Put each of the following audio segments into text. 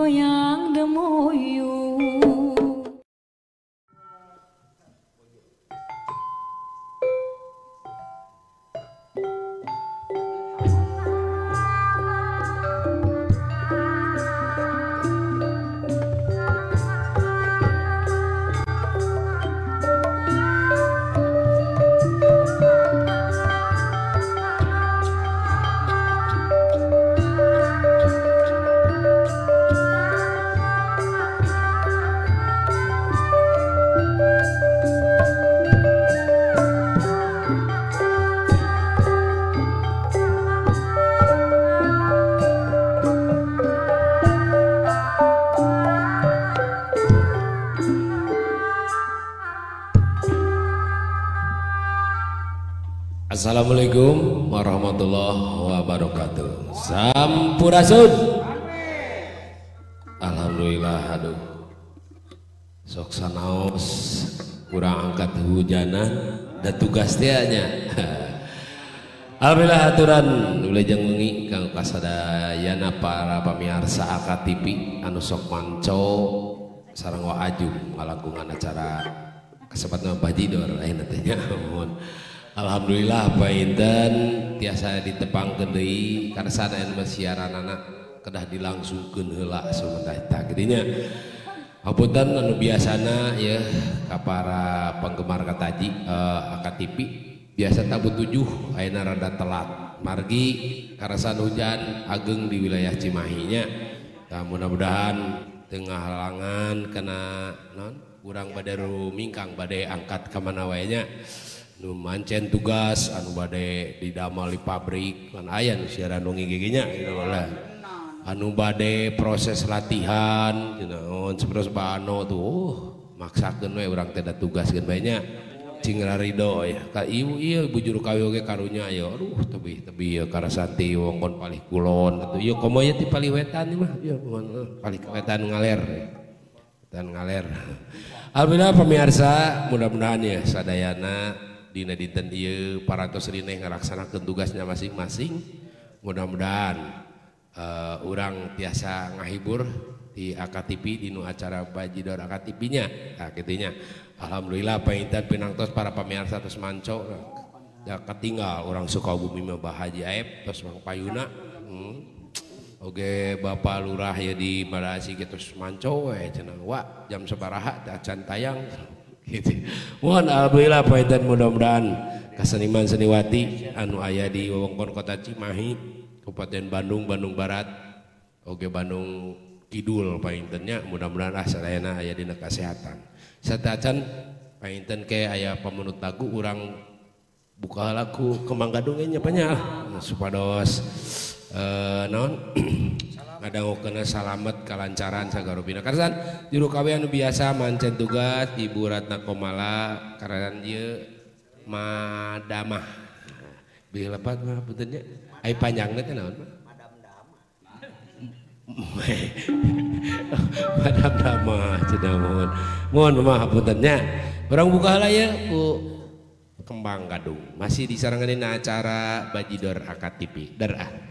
goyang demuyung. Assalamualaikum warahmatullahi wabarakatuh. Sampurasun. Alhamdulillah, aduh sok sanaos kurang angkat hujanan dan tugas tianya. Alhamdulillah aturan wilujeng wengi kang kasadayana para pamirsa AKA TV anu sok manco sareng waajum ngalagungan acara kesempatan bajidor ayeuna teh nya. Alhamdulillah painten tiasa ditepangkeun deui karena sadayana siaran anak kedah dilangsungkeun heula sementara eta geudinya. Hapunten anu biasana ya ka para penggemar kataji AKA TV biasa tabu 7 ayeuna rada telat margi karasan hujan ageng di wilayah Cimahi nya. Mudah-mudahan tengah halangan kena non urang bade rumingkang bade angkat ka mana wae nya. Nu mancen tugas anu bade didamel di pabrik kan aya nu siaran nu ngigiginya anu bade proses latihan naon sapertos bano tuh maksakeun we urang teh da tugaskeun bae nya cing rarido ya ka ieu ieu bujur kawi oge karunya ya aduh tebih karasati wongkon palih kulon atuh ieu komo ye ti palih wetan mah ieu palih wetan ngaler ngaler. Alhamdulillah pemirsa mudah-mudahan ya sadayana dina dinten ieu parantos rineh ngalaksanakeun tugasnya masing-masing. Mudah-mudahan urang tiasa ngahibur di AKA TV dinu acara bajidor AKA TV nya. Nah kitu nya. Alhamdulillah painten pinangtos para pamirsa tos manco ya katinggal urang Sukabumi mah Bahaji Aep tos Mang Payuna. Oge Bapak Lurah ya di Badasi tos manco we cenah wa jam sabaraha acan tayang. Gitu. Mohon alhamdulillah painten mudah-mudahan kaseniman seniwati anu aya di wewengkon kota Cimahi, Kabupaten Bandung, Bandung Barat, oge Bandung Kidul paintennya mudah-mudahan sadayana aya dina kasehatan. Satacan painten ke aya pamunut lagu urang buka lagu Kembang Gadung nya banyak supados naon ngadangukeun salamet kalancaran sagarobina karsan juru kawe anu biasa mancen tugas Ibu Ratna Komala karan ieu madamah bilih lepat mah punten nya ai panjangna teh naon madam damah cenah mohon maaf punten nya urang buka heula ye ku Kembang Gadung masih disarangan acara bajidor AKA TV darah.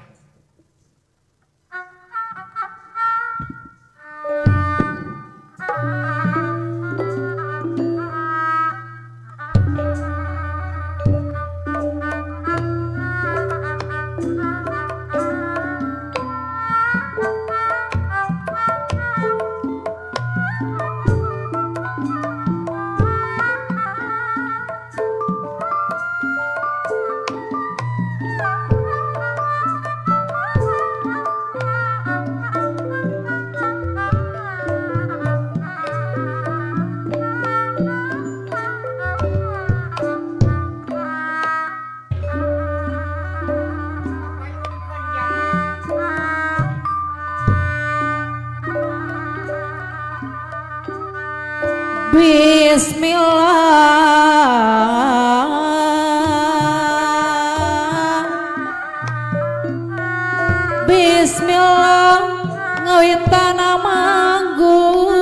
Bismillah ngawitana manggung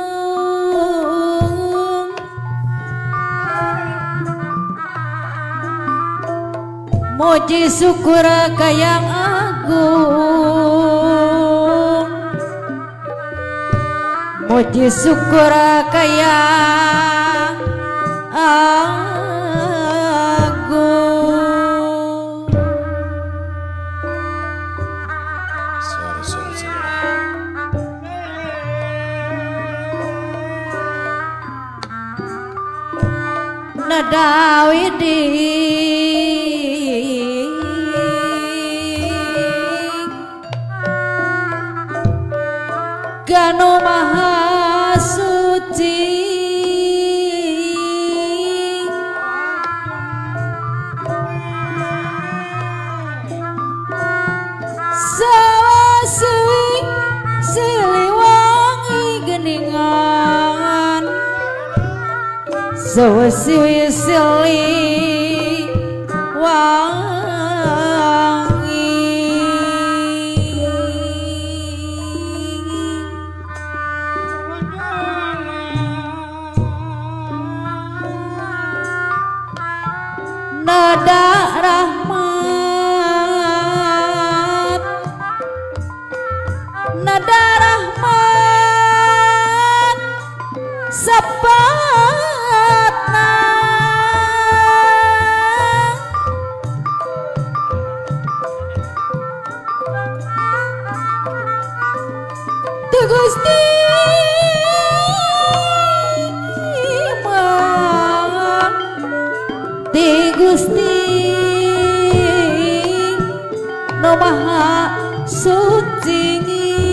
muji syukur ka Yang Agung Ji syukur kaya agung nada widing Gano Maha Suci Sawasih Siliwangi geningan Sawasih Nada rahmat Nada rahmat Sapatna Tu Gusti Gusti no Maha Suci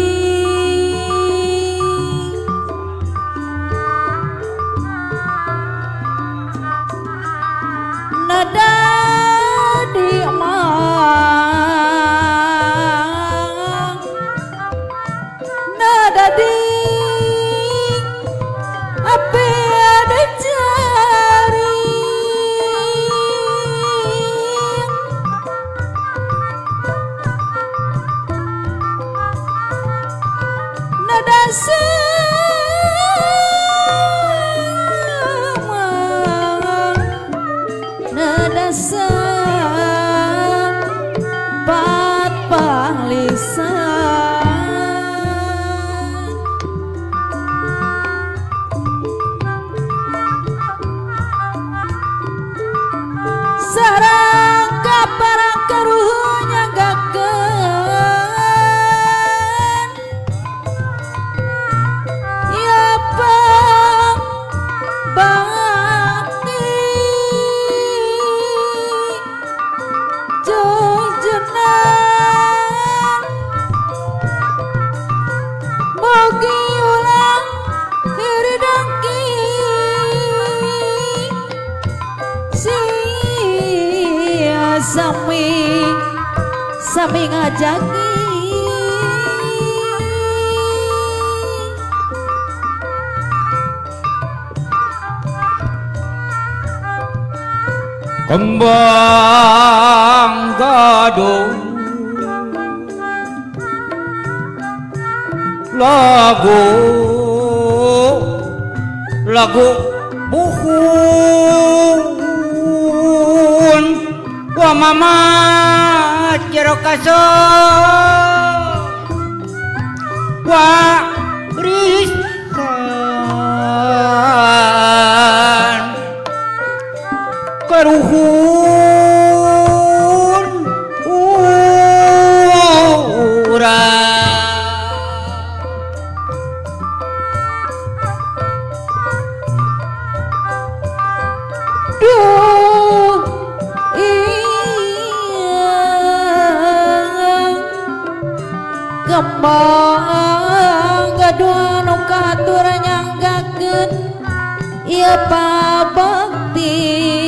nada diamang nada di apa ada jari nada sama nada sempat pahlisan sarang kaparang karuhnya gaken ya bang bakti jojenan bogi ulang diri dengki sami ngajaki kembang gadung lagu buhun wa mama cerokaso wa riskan karuhun kembang gadua nu katur nyanggakeun ieu pabakti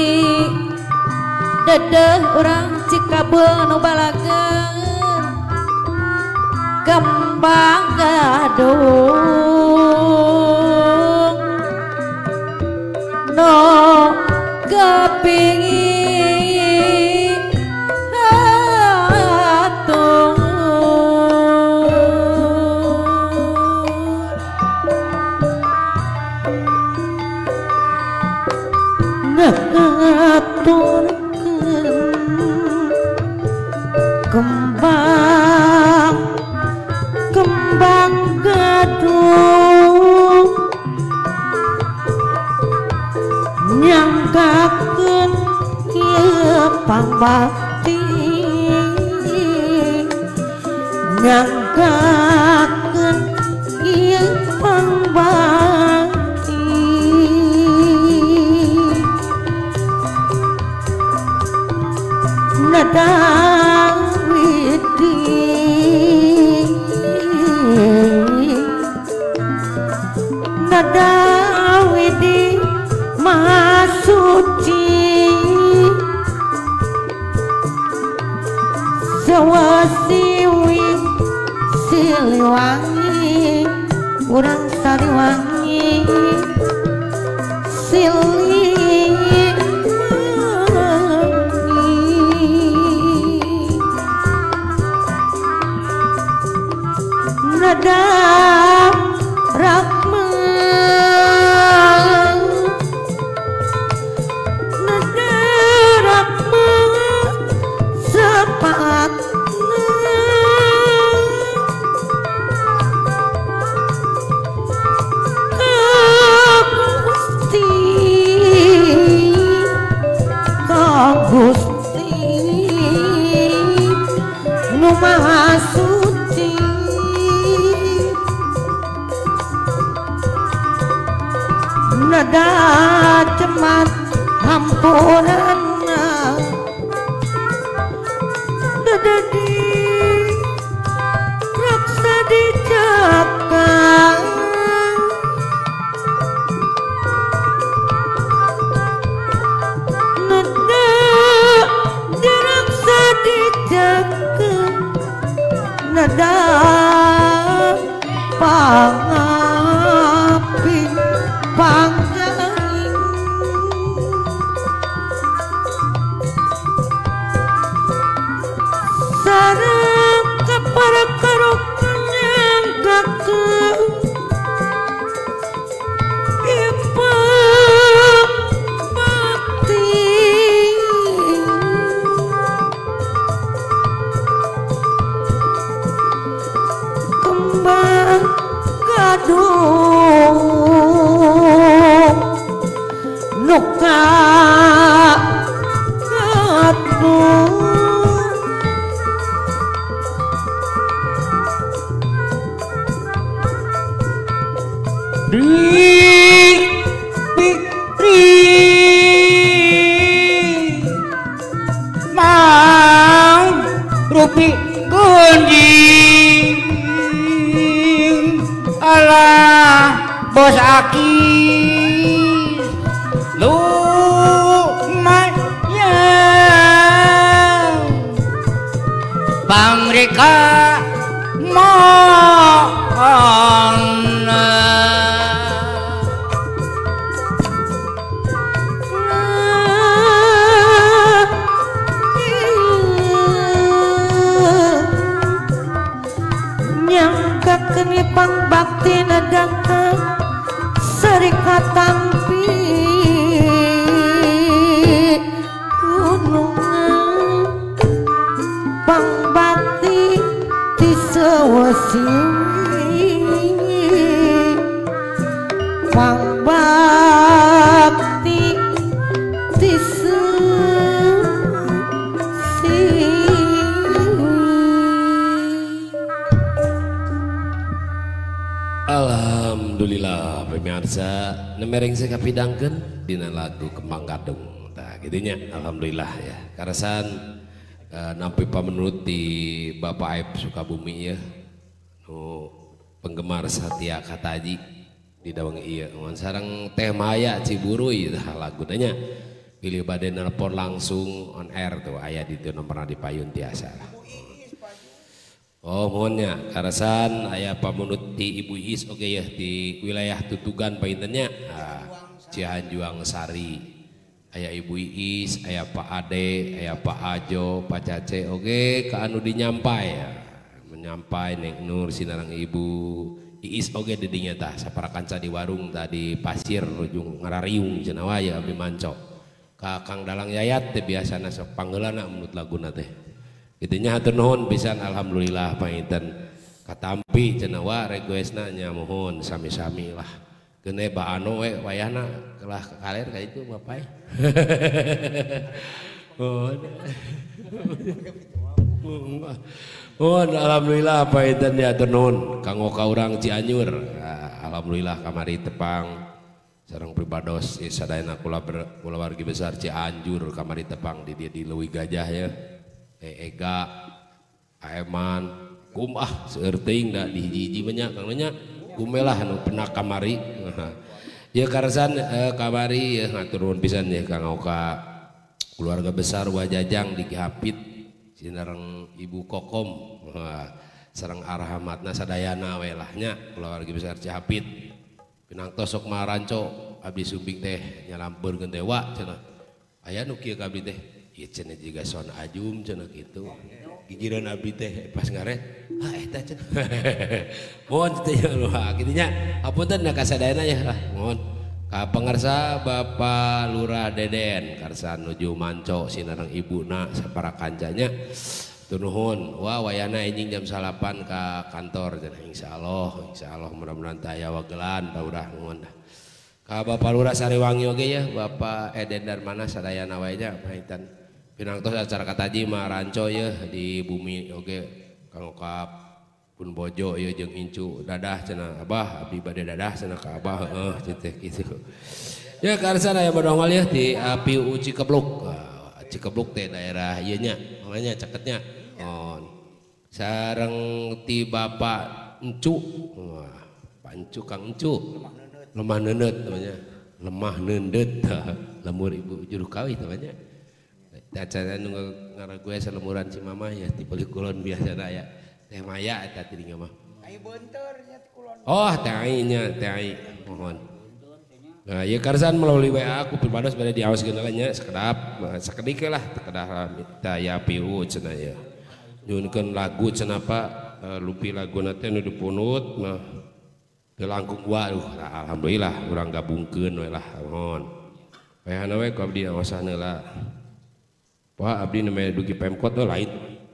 dedeh urang Cikabul nu balakeun kembang gadung no kepingin kembang gadung nyanggakeun ieu pambakti nyanggakeun ieu pambakti nadawidi nadawidi maha suci sewasiwi siliwangi urang sariwangi nada rakma nada rakma sepatna ka Gusti nu maha suci nada cemat hampuranna nada di raksa dijaga nada diraksa dijaga nada pangapi panggaing sareng kaparakaro nyanggakeun ipa bakti kembang gaduh nuka gaduh mau rupi gunjing alah bos akis lumayan pamrika mohon nyanggakeun pang bakti nadangkeun serikat tampi gunungan pang bakti di sewasiwi pang bakti di Alhamdulillah pemirsa nemereng saya kapidangkeun dina lagu Kembang Gadung tah gitunya alhamdulillah ya karasan nampi pamenuti Bapak Aib Sukabumi ya nu penggemar Satya Kataji di dawang ieu mun sareng Teh Maya Ciburuy tah laguna pilih bade nelpon langsung on air tuh aya di teu pernah dipayun tiasa oh mohonnya karasan aya pamunut ti Ibu Is oke ya di wilayah Tutugan paintennya Cianjuang Sari aya Ibu Is aya Pak Ade aya Pak Ajo Pak Cace oke ka anu dinyampai ya menyampai Neng Nur sinarang Ibu Iis oke didinya tah saparakanca di warung tadi pasir ujung ngarariung cenah wae abdi manco ka Kang Dalang Yayat teh biasana sok panggeulana menurut laguna teh itunya hatur nuhun pisan alhamdulillah panginten katampi cenah wa requestna nya mohon sami-sami lah Kene baano we wayahna kelah kaler ka itu bapai. Oh, alhamdulillah apa itu ya tenun kanggo ka urang Cianjur. Alhamdulillah kamari tepang sareng pribados sadayana kula wargi besar Cianjur kamari tepang di Leuwih Gajah ya. Ega Aeman kumah seueur teuing da di hiji-hiji banyak kang nya kumelah anu pernah kamari. Ya karsan kamari ya ngatur nuhun pisan ya Kang Oka keluarga besar Wajajang di Kihapit sinareng Ibu Kokom sareng arhamatna sadayana we lah nya keluarga besar Cihapit pinang tosok maranco abdi sumbing teh nyalampeurkeun dewa cenah aya nu kieu ka abdi teh ieu cenah jiga son ajum cenah kitu gigireun abdi teh pas ngaret eta cenah mohon teh kitu nya hapunten ka sadayana ya mohon ka pangarsa Bapak Lurah Deden karsa nuju manco sinareng ibuna sapara kancanya tunuhun wah wayana enjing jam 8 ka kantor cenah insyaallah mudah-mudahan teh aya wagelan da urang nuhun ka Bapak Lurah Sariwangi oge ya Bapak Eden Darmana sadayana wae nya pahitan pinang tos acara kataji mah ranco ya di bumi oge Kang Okap pun bojo ya jeung incu dadah cenah abah abdi bade dadah cenah ka abah teh kitu ya karsana aya badongwal ya di APU Cikebluk Cikebluk teh daerah ieu nya makanya ceketnya sareng ti Bapak Encu Pak Encu Kang Encu lemah neuneut namanya lemah neuneut lemur ibu juru kawih namanya acara nu ngaragoe salemuran Cimamah ya ti Peli Kulon biasana aya teh Maya eta teh dinya mah ai beunteur nya ti Kulon oh teh ai nya teh ai mohon nah ieu karsan melalui WA aku pribados bade diawaskeun nya sakedap sakedik lah kedah minta ya piu cenah ya nyuunkeun lagu cenah Pak lupi laguna teh nu dipunut mah teu langkung waduh alhamdulillah urang gabungkeun we lah mohon wayahna we ku abdi awasana lah Pak abdi namanya dugi Pemkot tuh lain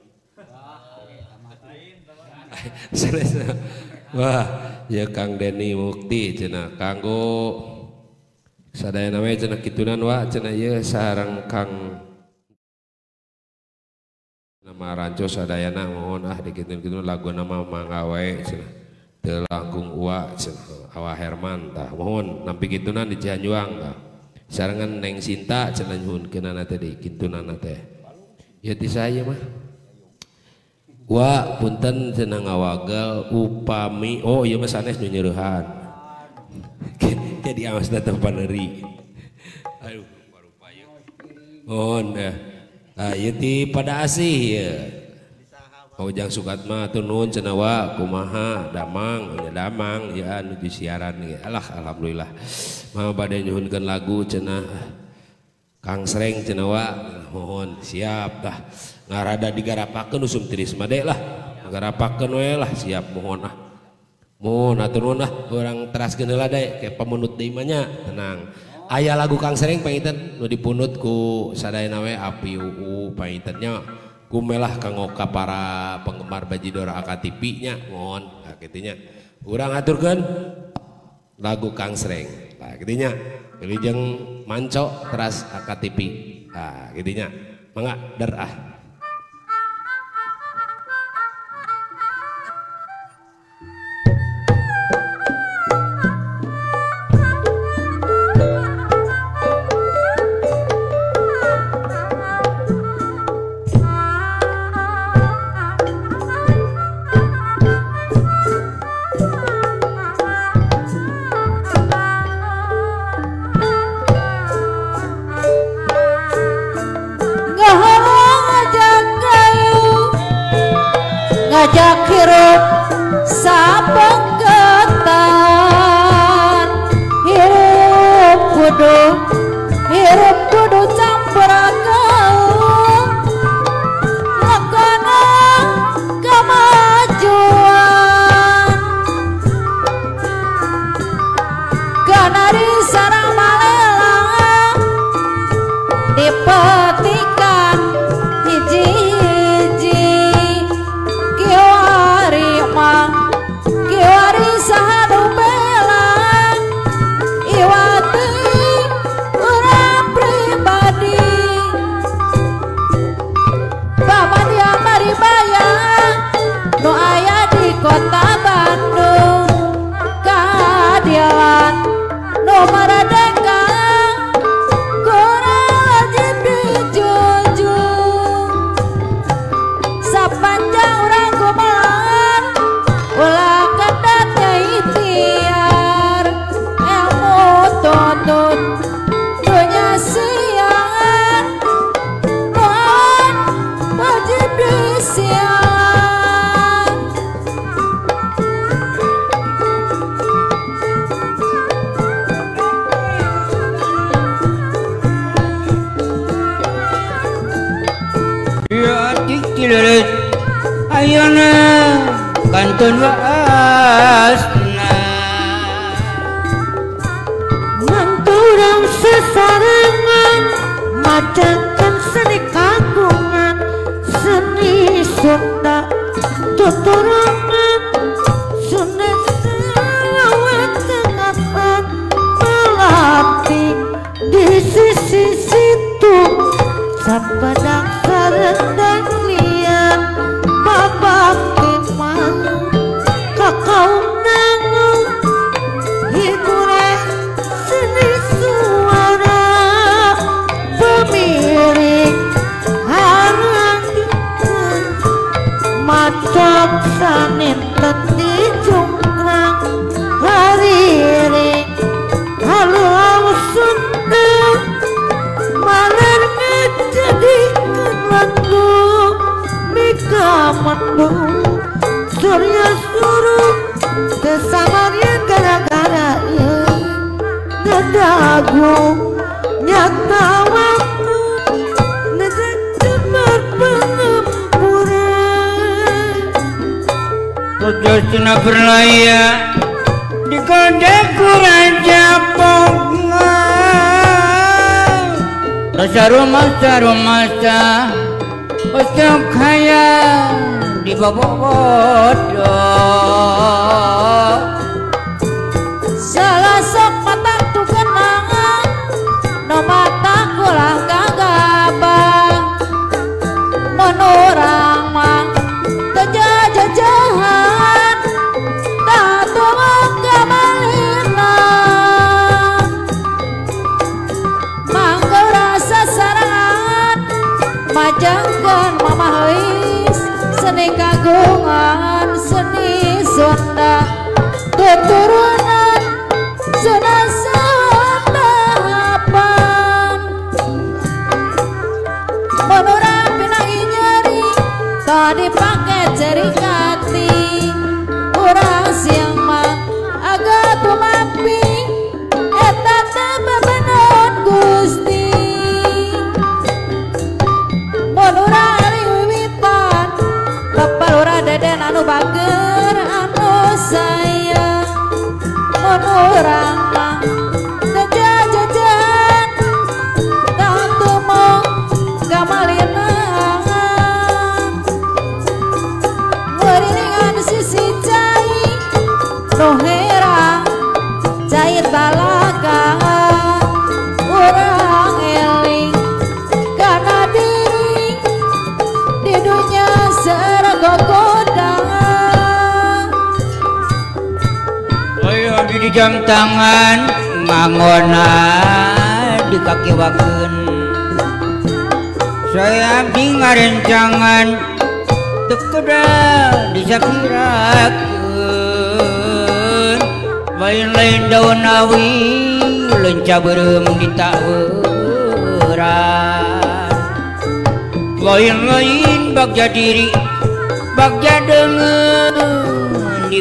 wah ya Kang Deni Mukti cenah kanggo sadayana we cenah kitunan wa cenah ieu sareng Kang nama ranco sadayana mohon dikitun-kitun lagu nama mangga wae cenah teu langkung uwa cenah Awa Herman tah mohon nampi kitunan di Cianjuang tah sarengan Neng Sinta cenah nyuhunkeunana teh di kintunana teh ya ti saya mah wa punten cenah ngawagel upami oh ieu mah sanes nu nyeurehan jadi awas datang paneuri aduh rupa ieu mohon ieu ti pada asih ya Ujang Sukatma atuh nuhun cenah wa kumaha damang ya nuju siaran ge alhamdulillah mah bade nyuhunkeun lagu cenah Kang Sreng cenah wa mohon siap tah ngarada digarapakeun usum tiris made lah garapakeun we lah siap mohon atur nuhun lah urang teraskeun heula dae ke pamunut deui mah nya tenang aya lagu Kang Sreng painten nu dipunut ku sadayana we APU paintennya kumelah Kang Oka para penggemar Bajidor AKTV nya mohon kitu nya urang aturkeun lagu Kang Sreng nah kitu nya wilujeng manco teras AKTV nah kitu nya mangga der ngajak hirup sabengketan hirup kudu campur gaul lakana kemajuan kana di sarang malelang dipetikan hiji-hiji kiwari cileut ayeuna kantun waasna Manturang sesarengan majakan seni kagungan seni Sunda tuturangan Sunda selawat tengapan melatih di sisi situ sapadang sarendang liang babak kemang kakau nangung hiburan seni suara pemiring harang macam sanin tadi jonggrang hariring halau Sunda malar ngejadikan lagu mika mandu surya suruh kesamarnya gara-gara ya ngadagu nyata waktu ngejemar pengempuran Kudus tina berlaya di kondeku raja pongan rasa rumah-rumah untuk kaya di bobodo salah sok mata tu kenangan no mata kulah gagabang menurang mang tejajajahan tak tuang kamalina mangga rasa sarangan majangkan mama heis seni kagungan seni Sunda tuturunan Sunda sahapan menurang pinangi nyeri tadi pakai jari kati kurang siang mah agak tumapi eta tambah benon Gusti menurang hari wiwitan lepalura deden anu bager anu sayang menurang mah tejajajan tak tumong gamalinangan ngeriringan sisi cai nu herang cair talaga urang eling karena diri di dunia sergo godangan ayo abdi di jam tangan mangona di kaki wakeun saya abdi ngarencangan teu kuda disakirakeun lain-lain daun awi lenca beureum di taweuran lain-lain bagja diri bagja deungeun di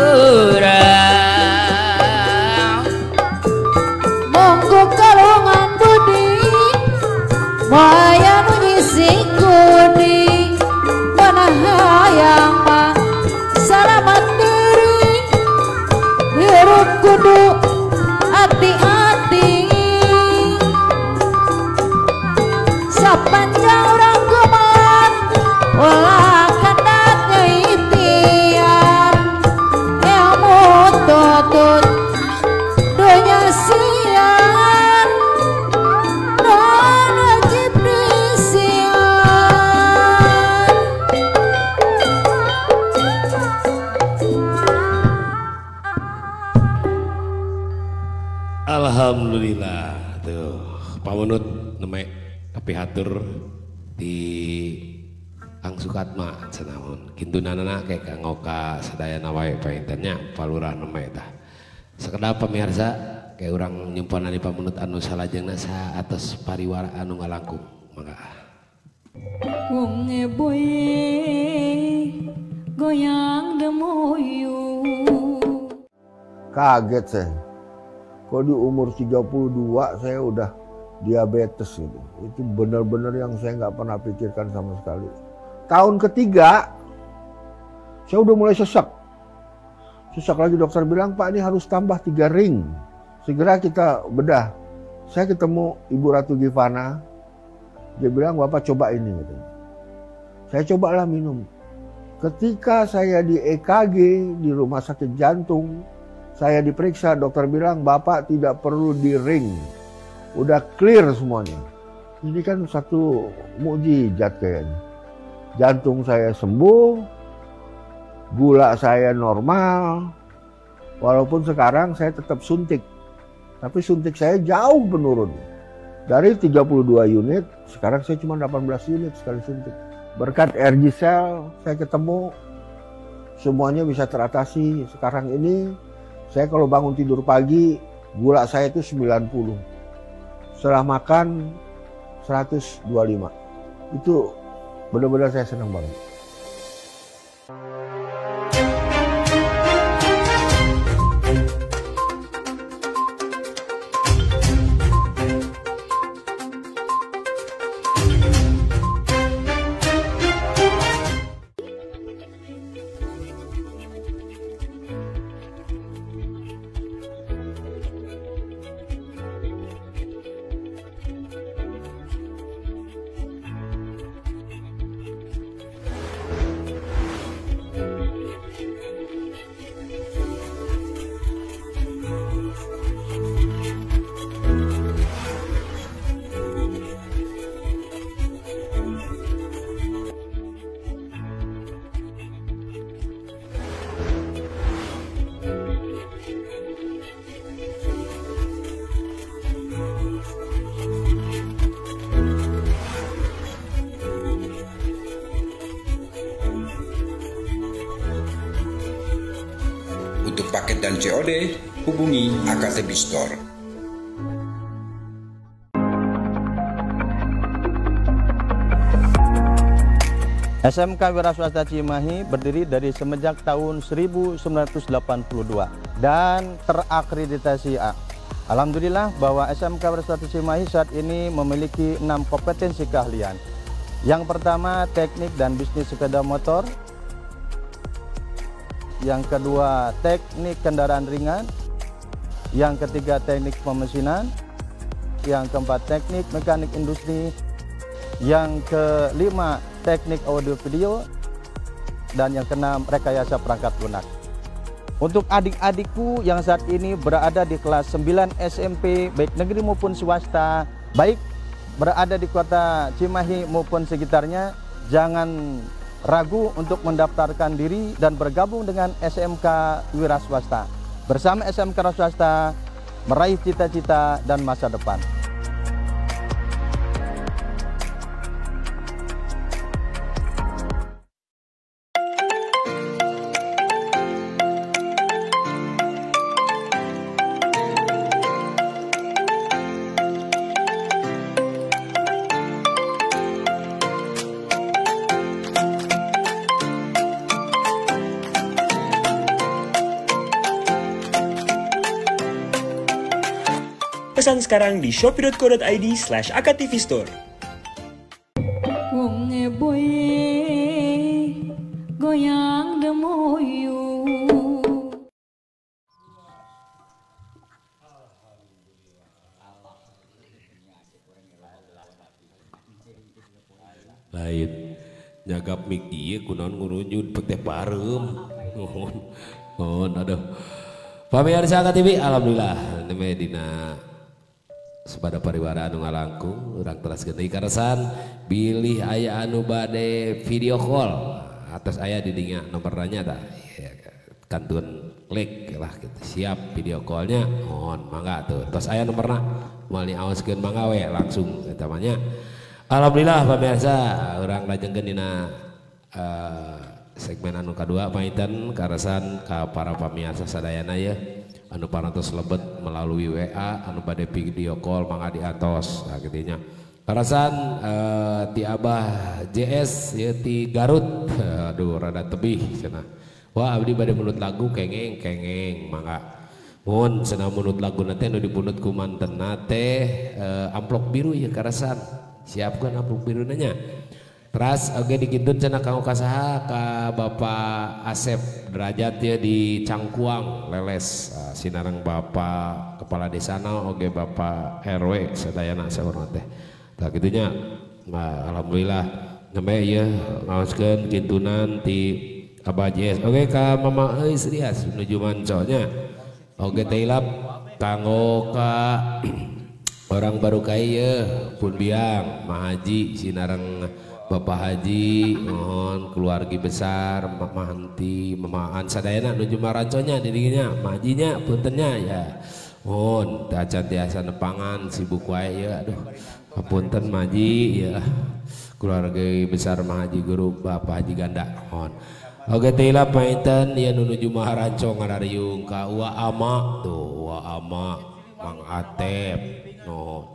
bakeurang monggo kalongan budi maya nu nyisi kudi mana hayang mah salamat diri hirup kudu hati-hati sapanjang urang geman ulah kendak ngeitiar ilmu tutut dunia siar non wajib disiar Alhamdulillah tuh pamunut nemek kapihatur di Kang Sukatma cenahun kintunanana kayak Kang Oka sadayana wae paintennya palurah nemek tah sakedap pamirsa kayak urang nyumpanan di pamunut anu salajengna sa atas pariwara anu ngalangkung mangga wong boy goyang demoyu kaget saya kok di umur 32 saya udah diabetes itu benar-benar yang saya nggak pernah pikirkan sama sekali tahun ketiga saya udah mulai sesak lagi. Dokter bilang, Pak, ini harus tambah 3 ring, segera kita bedah. Saya ketemu Ibu Ratu Givana, dia bilang, Bapak coba ini gitu. Saya cobalah minum. Ketika saya di EKG di rumah sakit jantung, saya diperiksa, dokter bilang, Bapak tidak perlu di ring, udah clear semuanya. Ini kan satu mukjizat kayaknya. Jantung saya sembuh, gula saya normal, walaupun sekarang saya tetap suntik. Tapi suntik saya jauh menurun. Dari 32 unit, sekarang saya cuma 18 unit sekali suntik. Berkat RG Cell, saya ketemu, semuanya bisa teratasi. Sekarang ini, saya kalau bangun tidur pagi, gula saya itu 90. Setelah makan, 125. Itu benar-benar saya senang banget. Untuk paket dan COD, hubungi AKTB Store. SMK Wira Swasta Cimahi berdiri dari semenjak tahun 1982 dan terakreditasi A. Alhamdulillah bahwa SMK Wira Swasta Cimahi saat ini memiliki 6 kompetensi keahlian. Yang pertama, teknik dan bisnis sepeda motor. Yang kedua, teknik kendaraan ringan. Yang ketiga, teknik pemesinan. Yang keempat, teknik mekanik industri. Yang kelima, teknik audio video. Dan yang keenam, rekayasa perangkat lunak. Untuk adik-adikku yang saat ini berada di kelas 9 SMP, baik negeri maupun swasta, baik berada di kota Cimahi maupun sekitarnya, jangan ragu untuk mendaftarkan diri dan bergabung dengan SMK Wira Swasta. Bersama SMK Wira Swasta, meraih cita-cita dan masa depan. Pesan sekarang di shopee.co.id/aktvstore. Wong boy goyang demoyu. Lain nyagap mik ieu kunaon ngurunjun pete pareum. Mohon aduh. Pamirsa AKTV, alhamdulillah neme dina sabada pariwara anu ngalangkung urang teraskeun deui karesan bilih aya anu bade video call atas aya di dinya nomornya tah ya, kantun klik lah gitu. Siap video callnya mohon mangga tuh tos aya nomorna moal diaoskeun mangga we langsung eta mah nya. Alhamdulillah pamirsa urang lajengkeun dina segmen anu kadua maitan karesan ka para pamirsa sadayana ya anu parantos lebet melalui WA anu bade video call mangga diatos gitunya karesan ti Abah JS ya ti Garut aduh rada tebih cenah wah abdi bade munut lagu kengeng mangga mun cenah munut lagu teh anu dipunut ku mantenna teh amplop biru ya karesan siapkeun amplop biru nya Teras oke dikintun cenah kanggo kasaha ka Bapak Asep derajat ya di Cangkuang leles sinareng Bapak Kepala Desana oke Bapak RW sadayana saurna teh. Tah kitunya alhamdulillah nembe ieu ngaoskeun kintunan ti Abah JS oke ka Mama Eus Rias nuju manconya oke teilap kanggo ka orang baru kaya pun biang Mahaji sinareng Bapak Haji mohon keluarga besar Mama Hanti Mamaan sadayana nuju maranconya dirinya Mahajinya puntennya ya mohon tacan tiasa nepangan sibuk wae ya aduh punten Maji ya keluarga besar Mahaji Guru Bapak Haji Ganda mohon oke tila painten ya nuju maranco ngarariung ka Wa Ama tuh Wa Ama Mang Atep no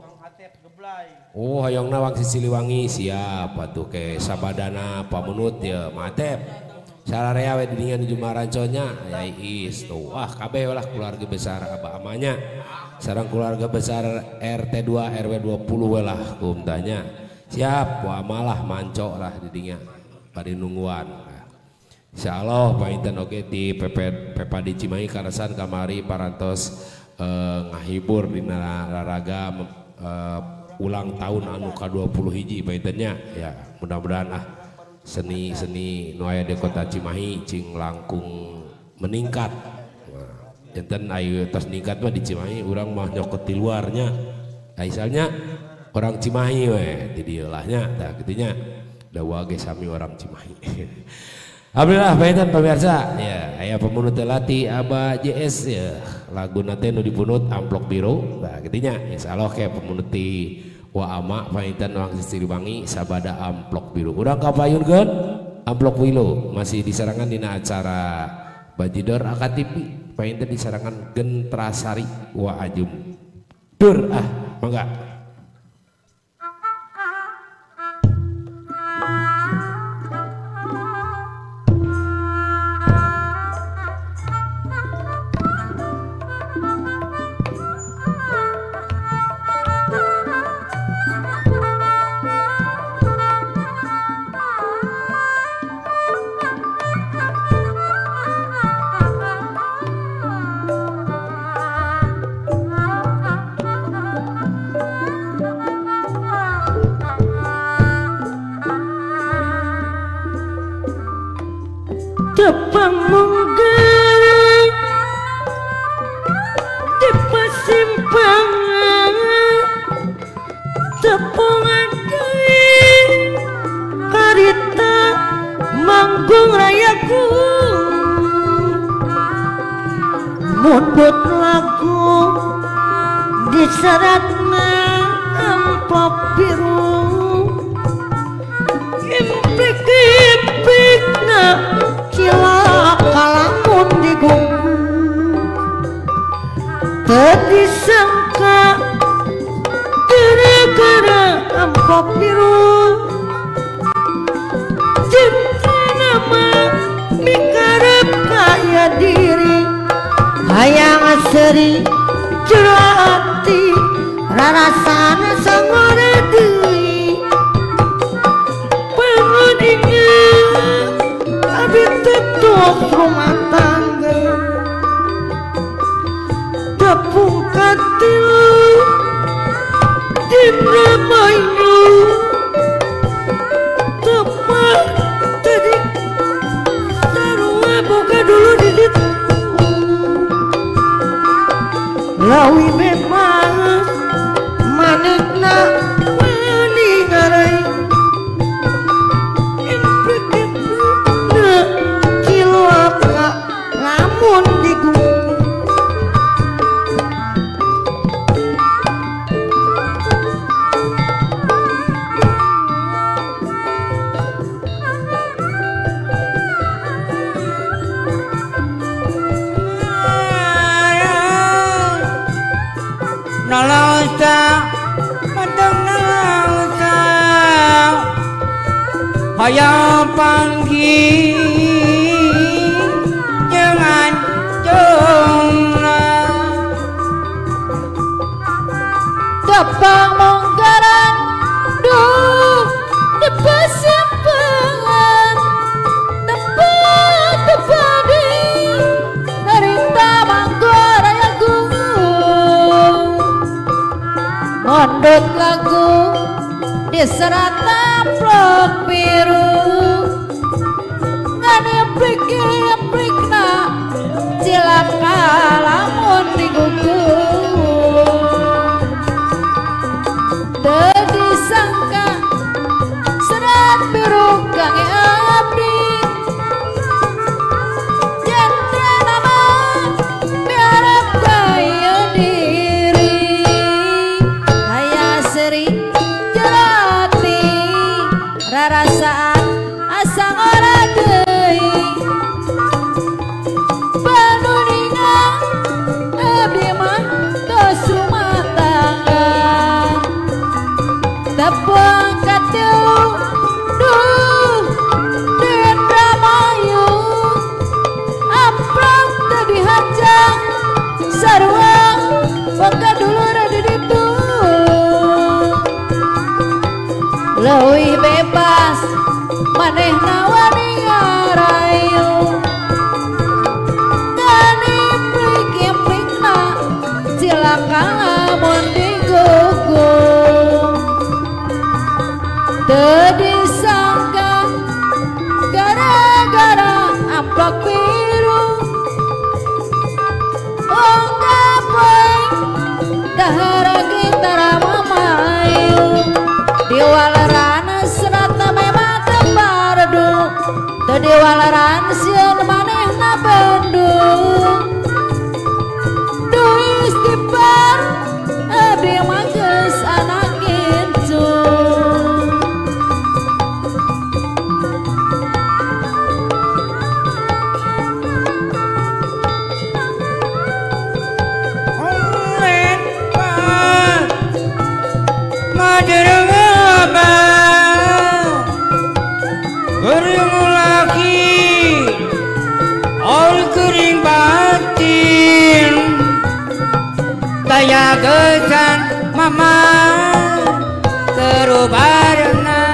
oh hayangna wang Siliwangi siapa tuh ke sabadana pamunut ya Matep sararea we didingan nuju maranconya ya is tuh wah kabeh lah keluarga besar Abah Amanya sareng keluarga besar RT 2 RW 20 lah kumtanya siap wah malah manco lah didingan bari nungguan insyaallah painten oke di Pepa di Cimahi karasan kamari parantos ngahibur di Naraga ulang tahun anu ke-20 hiji paintennya ya mudah-mudahan seni-seni nu aya di kota Cimahi cing langkung meningkat enten ayu tos ningkat mah di Cimahi urang mah nyokot di luarnya misalnya orang Cimahi we di dieu lahnya tah gitunya da wage sami orang Cimahi alhamdulillah painten pemirsa ya aya pemunut lati Abah JS ya lagu nate nu dipunut amplok biru nah gitunya insyaallah ke pemunut ti Wa Ama painten wang Siliwangi sabada amplok biru urang kapayunkeun amplok biru masih disarangan dina acara Bajidor AKTV painten disarangan Gentrasari Wa Ajum dur mangga Tepang menggerak di persimpangan tepungan karita manggung rayaku mundut lagu diseratna amplop biru impik-impikna cilak kalamun digung terdisangka gara-gara amplop biru cinta nama mikarep kaya diri hayang seri jero hati rarasana sangora deui bangun inget abdi tutup rumah tangga tepung katil dina mayu tepat tadi sarua boga dulu didit lawi memang manehna meningarai imprik-imprik cilaka lamun digung nalausa madang nalausa hayang panggih jangan jongna tepang monggaran duh di serat amplok biru nganeplik-eplykna cilaka lamun digugur teu disangka serat biru kangge abdi jendeana miarep gaya diri haya seri jerati rarasaan asa ngora deui panuningan abdi mah tos rumah tangga tepung katuh duh den ramayu amplop teu dihajang sarua boga dulur di ditu leuwih bebas manehna wani ngarayu nganiplik-iplikna cilaka lamun digugur teu disangka gara-gara amplok biru ungkap poing dahara gitara mamayu diwaleran serat memang tepardu teu diwaleran sieun manehna bendung duh istighfar abdi mah geus anak incu Kering lagi, all kering batin, daya gesan mama terubarna.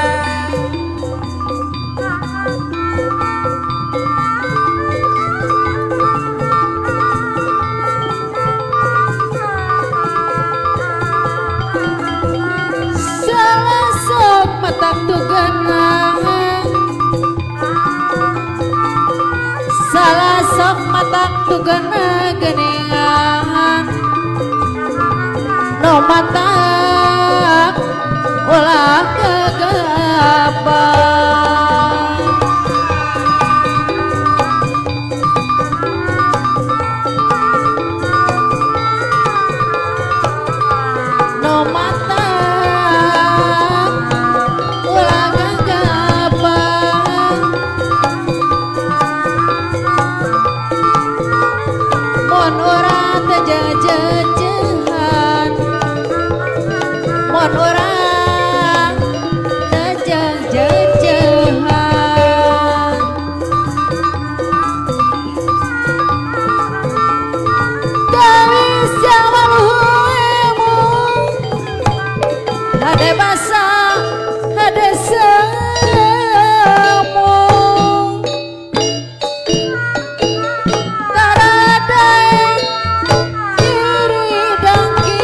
salah sok matak tugenang salah sok matak tugana geningan no matak ulah kegagapan no matak ulah kegagapan mon ora tejejehan mon ora tejejehan gawis jawal huemu hade basa hade semu taradai diri dangki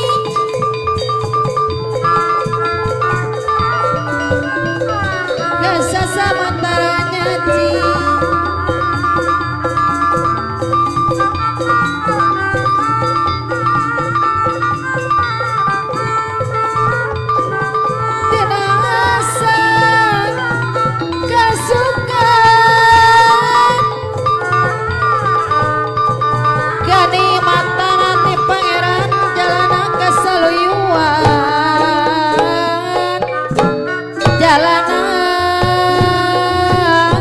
kesasa mataranya ci tinasa kasukan gani mata nanti pangeran jalanan kesaluyuan jalanan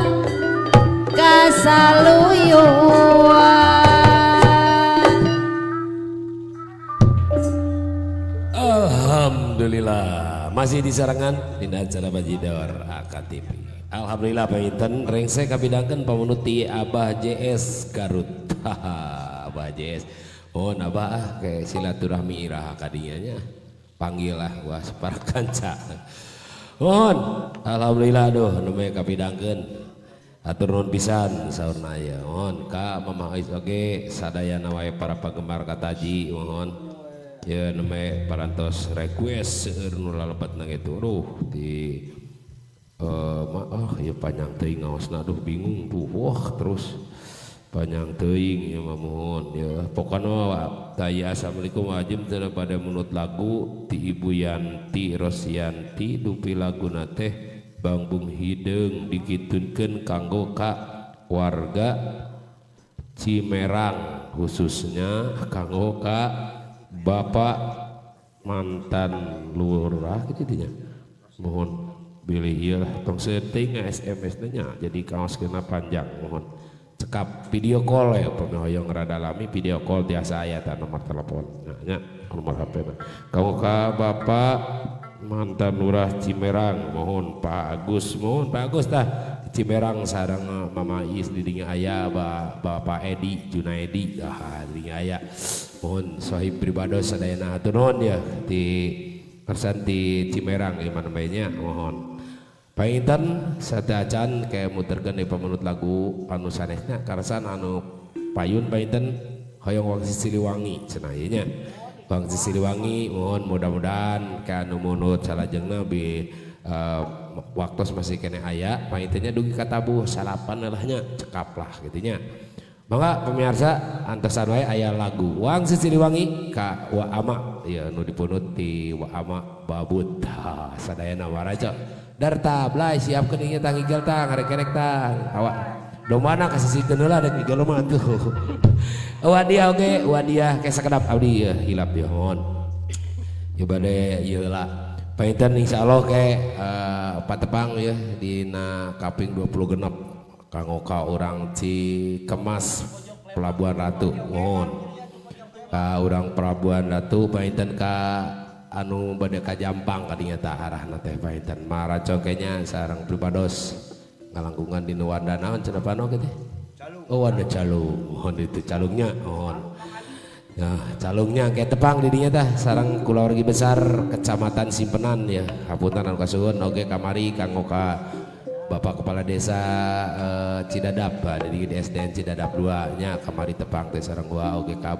kesaluyuan Alhamdulillah masih di sarangan dina acara Bajidor AKTV. Alhamdulillah panginten rengsek kabidangkeun pamunuti Abah JS Garut. Abah JS. Oh nabah kayak silaturahmi iraha kadinya nya. Panggil lah wah para kanca. Mohon alhamdulillah aduh nu bae kapidangkeun. Atur nuhun pisan saurna aya. Mohon ka Mamah Ais oge sadayana wae para penggemar kataji mohon. ya namanya parantos request seueur nu lalebat na gitu di ya panjang teuing ngaosna aduh bingung tuh wah terus panjang teuing ya mohon ya pokoknya taya assalamualaikum wajib pada menurut lagu ti Ibu Yanti Rosyanti dupi laguna teh Bang Bung Hideung dikitukeun kanggo ka warga Cimerang khususnya kanggo ka Bapak mantan lurah gitu nya mohon pilih iyalah tong setting SMS nya jadi kaos kena panjang mohon cekap video call ya pernah yang rada lami video call biasa aya ta nomor telepon nya nomor HP kanggo ka Bapak mantan lurah Cimerang mohon Pak Agus tah Cimerang sareng Mama Is di dinya aya Bapak Edi Junaedi dinya aya mohon sahib pribados sadayana atuh nuhun ya di kersan di Cimerang gimana mainnya mohon painten sadacan kayak muterkeun di pamanut lagu anu sanesna karsan anu payun painten hoyong Wangsi Siliwangi cenah ieu nya Wangsi Siliwangi mohon mudah-mudahan ka anu munut salajengna bi waktu masih kena aya paintennya dugi katabuh salapan lehnya cekap lah gitunya mangga pemirsa antosan wae aya lagu Wangsi Siliwangi ka Wa Ama ya nu dipunut ti Wa Ama Babut sadayana waraja darta blay siapkeun ieu tah ngigel tah ngarek-ngarek tah awak domana kasisikeun heula da ngigel mah tuh wadiah oge wadiah ke sakedap abdi ya hilap ya mohon ya bade ieu lah painten insyaallah ke patepang ya dina kaping 20 genep kanggo ka urang Cikemas Pelabuhan Ratu mohon ka urang Pelabuhan Ratu painten ka anu bade ka Jampang kadinya tah arahna teh painten maracokenya sareng pribados ngalangkungan di Wanda naon cenah pano teh oh Wanda Calung mohon itu calungnya mohon nah calungnya kayak tepang didinya tah sareng kulawargi besar Kecamatan Simpenan ya hapunten anu kasuhun oge kamari kanggo ka Bapak Kepala Desa Cidadap di SDN Cidadap 2 nya kamari tepang teh sareng gua oge ka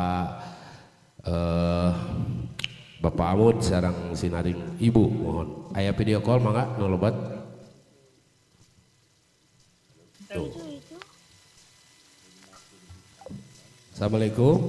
Bapak Amud sareng sinaring Ibu mohon aya video call mangga nu lobat tuh. Assalamualaikum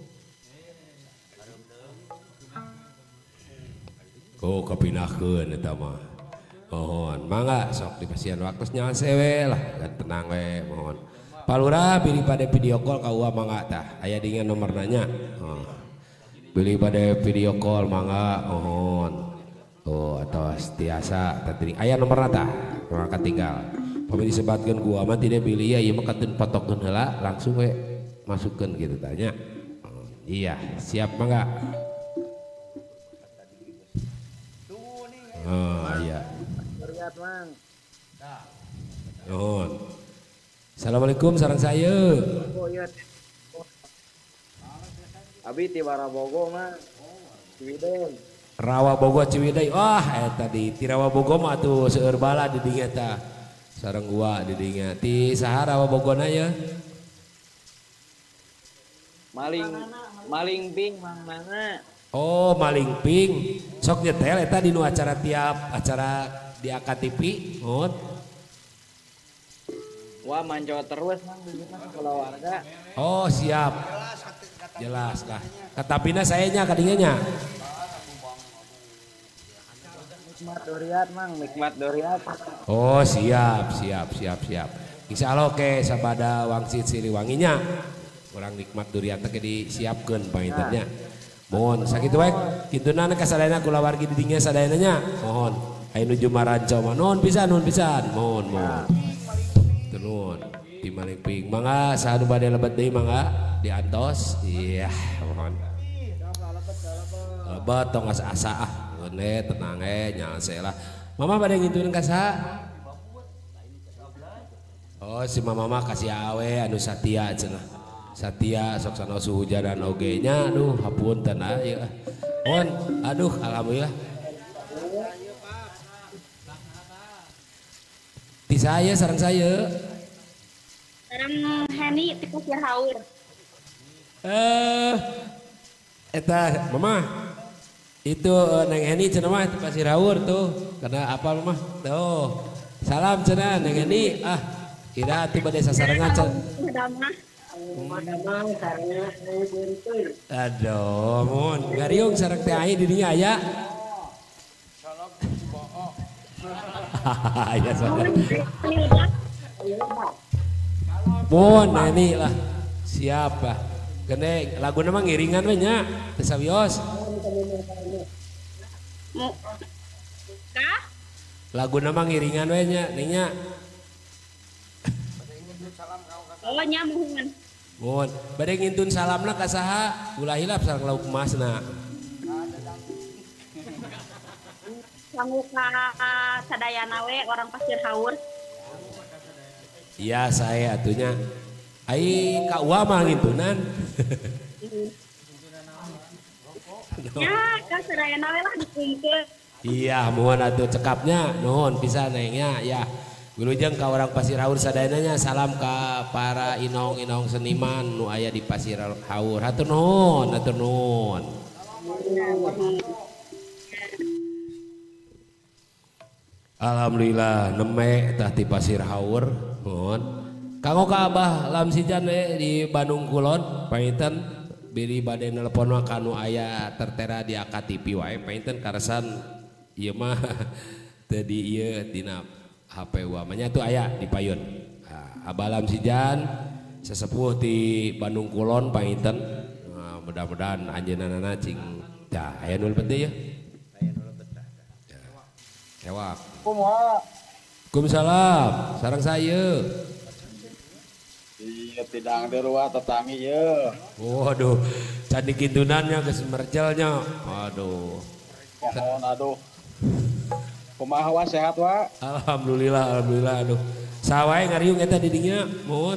kapinahkeun eta mah mohon mangga sok dipasieun waktu nyawa sewe lah dan tenang we mohon Pak Lurah pilih pada video call ka UA mangga tah aya dengan nomor nanya pilih pada video call mangga mohon atau tiasa tadi aya nomor tah mangga tinggal pamit disebatkeun ku UA mah tidak pilih ya ieu mah katun potokkeun heula langsung we masukkeun gitu tanya iya siap mangga iya nuhun assalamualaikum sareng saya abi ti Warabogo mah Ciwidey Rawabogo Ciwidey wah eta di Rawabogo mah tuh seueur bala di dinya tah sareng gua di dinya ti saha Rawabogona ya maling ping mang mana oh maling ping sok nyetel eta di nu acara tiap acara di AKTV mohon wah manco terus mang di kalau warga oh siap jelas lah katapina sayanya kadinya nya Nikmat Doriat mang Nikmat Doriat oh siap insyaallah oke sabada Wangsi Siliwanginya orang Nikmat Durian teh disiapkeun paintennya mohon sakitu wae kituna kasadayana kulawargi di dinya sadayana nya mohon aya nuju maranco mah nuhun pisan mohon nuhun di Malingping mangga saha nu bade lebet deui mangga diantos iya mohon lebet tong asa ngeune tenang nya lah mama bade ngituin ka saha oh si mama mah kasih awe anu Satya cenah Satya sok sanos hujanan oge nya aduh hapunten aya mohon aduh alhamdulillah di saya sareng saya sareng Hani ti Pasir Haur Eta mama itu Neng Heni cenah mah di Pasir Haur tuh karena apa mama tuh salam cenah Neng Heni kira atuh bade sasarengan cenah aduh mun gariung sareng teh ai di dinya aya ya saudara mun Neni lah siapa gede lagu nama ngiringan we nya teu sawios lagu nama ngiringan we nya ning nya oh nya muhun mun bade ngintun salamna ka saha ulah hilap sareng lauk emasna sanggu ka sadayana we orang Pasir Haur iya saya atunya ai ka uwa mah ngintunan ya ka sadayana we lah dikumpul iya mohon atuh cekapnya nuhun pisan nengnya ya wilujeng ka orang Pasir Haur sadayananya salam ka para inong-inong seniman nu aya di Pasir Haur hatur nuhun hatur nuhun alhamdulillah neme tah di Pasir Haur nuhun kanggo ka Abah Lamsijan we di Bandung Kulon painten biri bade nelpon mah kanu aya tertera di AKTV wae painten karesan ieu mah teu di ieu dina HP uamanya tuh aya di payun Abah Lamsijan sesepuh di Bandung Kulon painten mudah-mudahan anjeunna cing tah aya nu lebet ya aya nu lebet ewak Waalaikumsalam sareng saya iya tidak ada ruah tetangi ya waduh candi kintunannya ke semerjelnya waduh mohon aduh kumaha wa sehat wa alhamdulillah aduh sawai ngariung eta di dinya mohon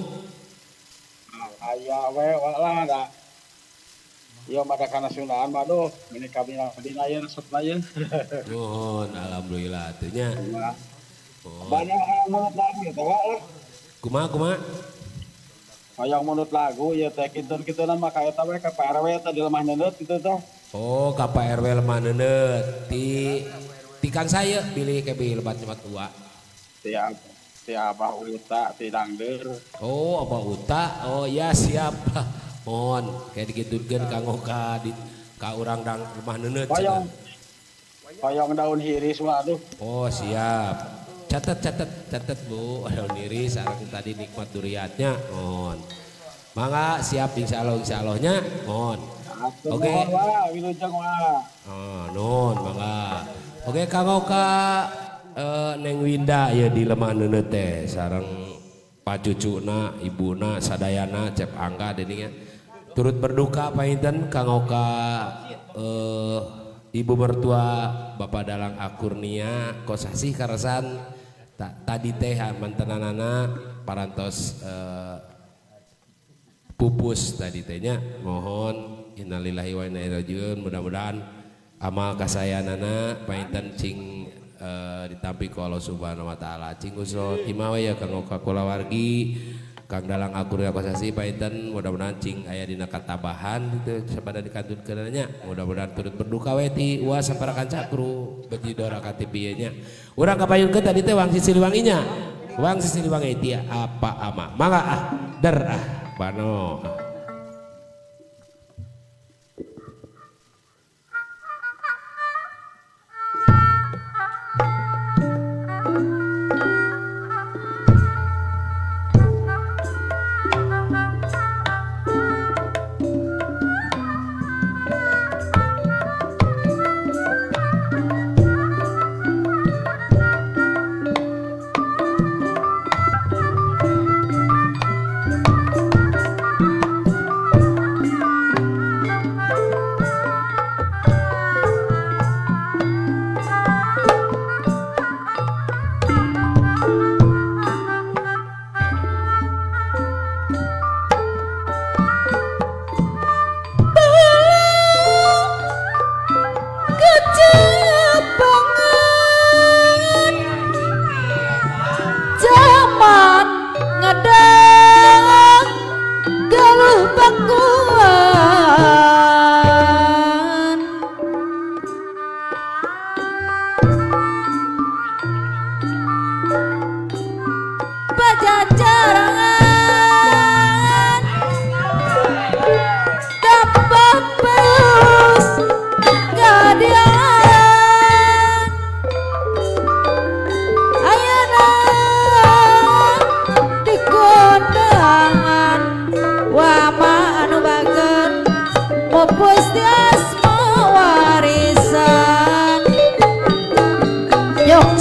aya we lah da ieu mah da kana sunaan mah aduh ini kabina aya resepna ye mohon alhamdulillah atunya banyak menurut lagu ya teh kumaha hayang menurut lagu ya teh kinten-kintenan mah ka eta we ka PRW teh di lemah neuneut kitu teh oh ka PRW lemah neuneut ti Kang saya pilih ke lebat cemat tua ti Abah Uta ti Dangder oh Abah Uta oh ya siap mohon kayak digitukeun kanggo ka urang dang lemah neuneut hoyong daun hiris mah aduh oh siap catat Bu daun hiris sareng tadi nikmat duriatnya mohon mangga siap insyallahnya mohon oke wilujeng wa non mangga oke kanggo ka Neng Winda ya di lemah neuneut teh sareng pacucuna ibuna sadayana cep angga deninga turut berduka painten kanggo ka ibu mertua Bapak Dalang Akurnia kosasih karesan tadi teh mantenanana parantos pupus tadi tehnya mohon innalillahi wa inna ilaihi rajiun mudah-mudahan amal kasayanana painten cing ditampi ku Allah Subhanahu wa taala cing usro timawe ya kanggo kulawargi Kang Dalang Akurnia kosasih painten mudah-mudahan cing aya dina katabahan gitu sabada dikantunkeun nya mudah-mudahan turut berduka we ti uas samparakan cakru beuti dora KTP nya urang kapayunkeun tadi teh Wang Sisiliwanginya Wang Sisiliwangi ti apa ama mangga der bano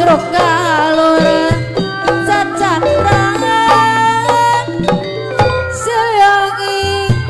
Curug galur cacandrangan Silyangi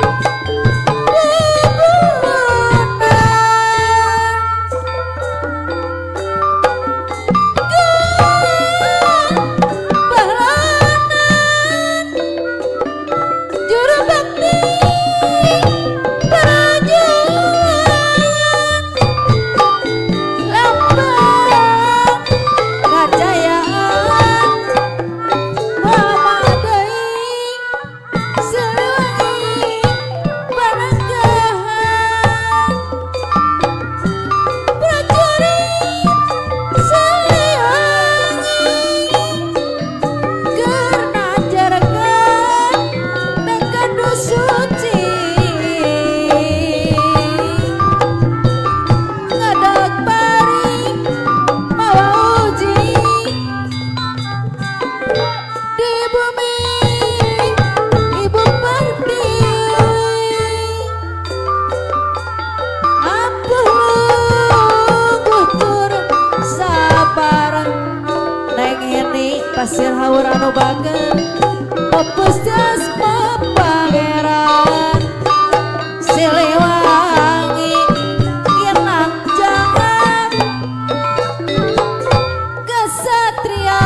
pasir haur anu bager opus jasma pangeran Siliwangi Kinang jangan kesatria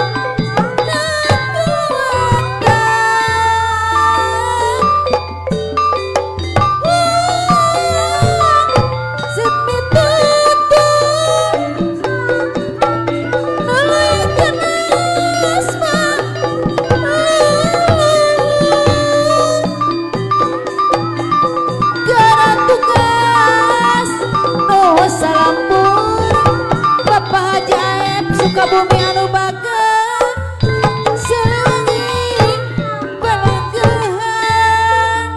Sukabumi anu bager Siliwangi balanggehan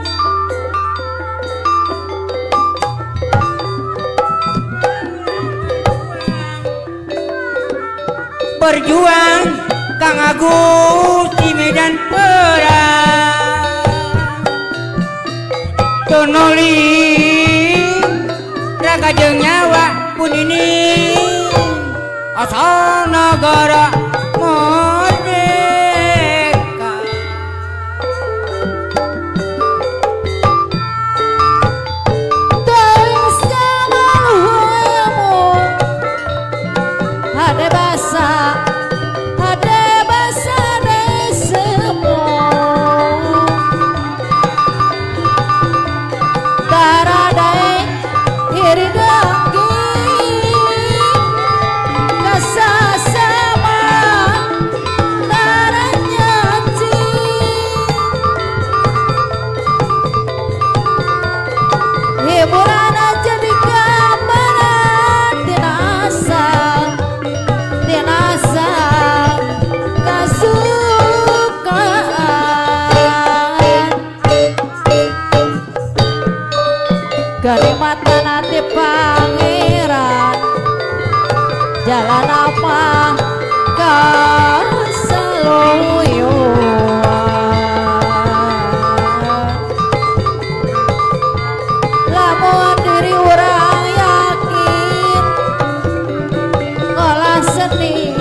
berjuang Kang Agus di medan perang tonoli raga jeung nyawa pun ini asal negara merdeka tawis kamalumu hade basa desemu taradai hiridanggi hiburan aja di gambaran dinasa kasukaan kenikmatan hati pangeran jalan apa kasaluyuan lamun diri urang yakin ngolah seni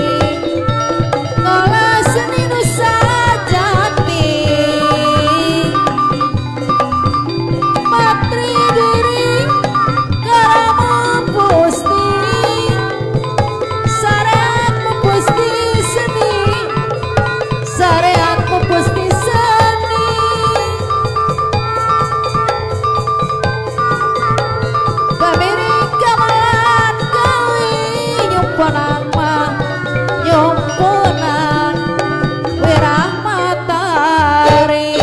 nu sajati matri diri kara mempusti sareat mempusti seni pemiring gamelan gawi nyumpunan wirah matahari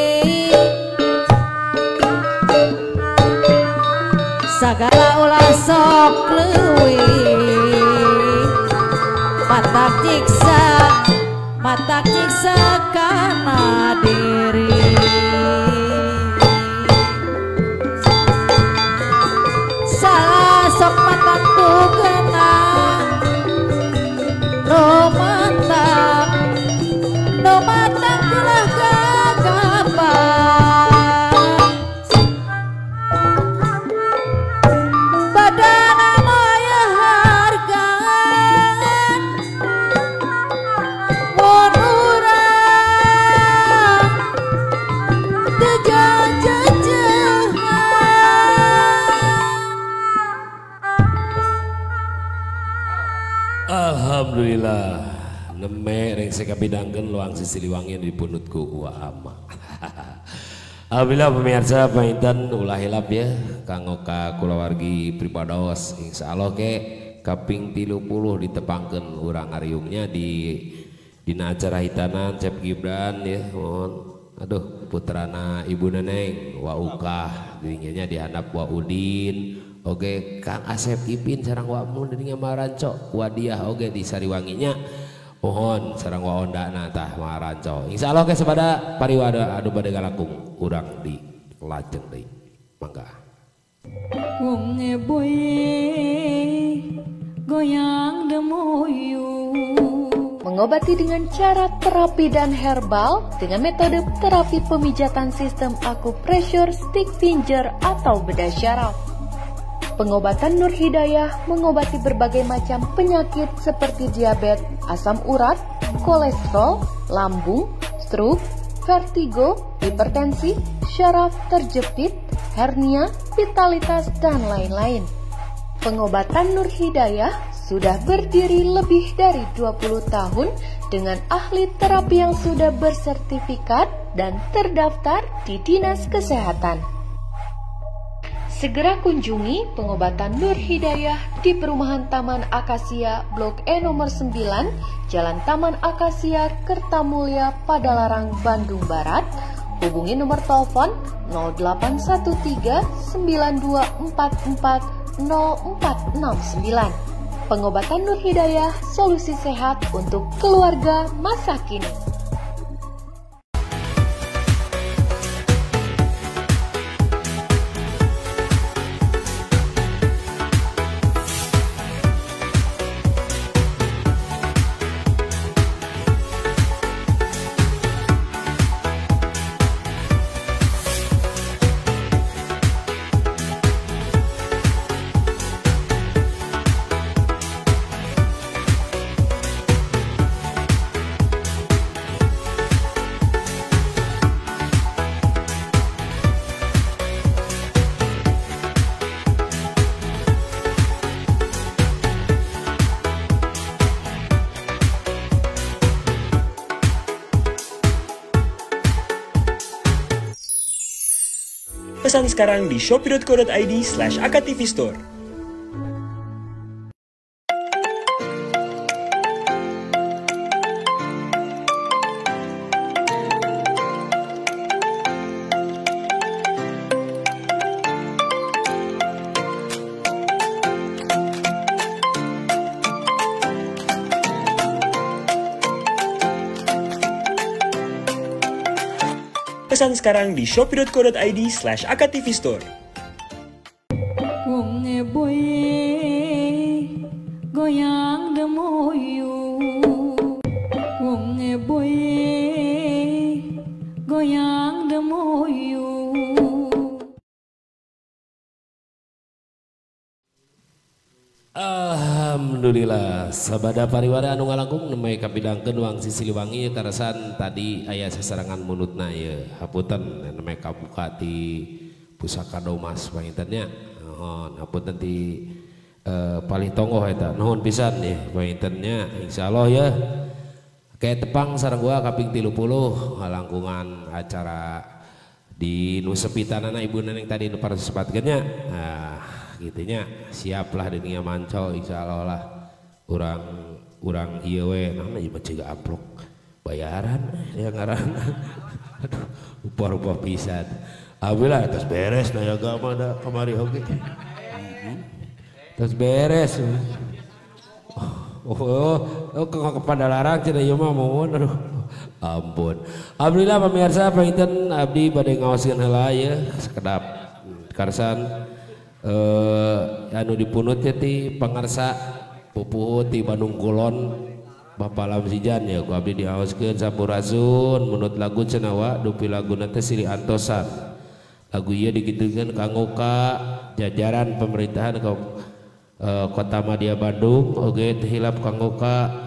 sagala ulah sok leuwih matak ciksa kana diri salah sok matak tugena no matak lah gagapan badana maya hargaan neme reng sekabidangkeun luang Siliwangi dipunutku wa ama. Alhamdulillah pemirsa painten ulah hilap ya kanggo ka kulawargi pripados insyaallah ke kaping 30 ditepangkeun urang ariungnya di dina acara hitanan Cep Gibran ya mohon aduh putrana ibu neneng wa ukah dirinya dihandap wa Udin oge Kang Asep Ipin sareng wa mun dirinya maranco wadiah oge di Sariwanginya mohon sareng wa ondana tah maranco insyaallah ke sabada pariwada adu bade galakung urang di lajeng deui mangga wong boy goyang demoyu mengobati dengan cara terapi dan herbal dengan metode terapi pemijatan sistem akupressure stick finger atau bedah syaraf. Pengobatan Nur Hidayah mengobati berbagai macam penyakit seperti diabetes, asam urat, kolesterol, lambung, stroke, vertigo, hipertensi, syaraf terjepit, hernia, vitalitas, dan lain-lain. Pengobatan Nur Hidayah sudah berdiri lebih dari 20 tahun dengan ahli terapi yang sudah bersertifikat dan terdaftar di Dinas Kesehatan. Segera kunjungi pengobatan Nur Hidayah di Perumahan Taman Akasia Blok E nomor 9, Jalan Taman Akasia, Kertamulya, Padalarang, Bandung Barat. Hubungi nomor telepon 0813 9244 0469. Pengobatan Nur Hidayah, solusi sehat untuk keluarga masa kini. Pesan sekarang di shopee.co.id/aktvstore. Pesan sekarang di shopee.co.id/aktvstore. wong boy goyang demoyu wong boy goyang demoyu. Alhamdulillah sabada pariwara anu ngalangkung nemai kapidangkeun Wangsi Siliwangi karasan tadi aya sasarangan munutna ye hapunten nemai kabuka ti pusaka Domas paintennya nuhun hapunten ti palih tonggoh eta nuhun pisan ye paintennya insyaallah ya kayak tepang sareng gua kaping 30 ngalangkungan acara di nu sepitanana ibu neneng tadi nu parasepatkeun nya gitunya siaplah dunia mancol insyaallah lah urang ieu we namanya ieu cega amplok bayaran ya ngaran aduh upah pisan alhamdulillah tos beres na agama da kamari oge tos beres kepada larang cenah ieu mah mohon aduh ampun alhamdulillah pemirsa painten abdi bade ngaoskeun heula ya sekedap karsan anu dipunutnya ti pangarsa pupuh ti Bandung Kulon Bapak Lamsijan ya ku abdi diaoskeun sampurasun menurut lagu cenah dupi laguna teh Silih Antosan lagu ieu dikitukeun kanggo ka jajaran pemerintahan Kota Madya Bandung oge teu hilap kanggo ka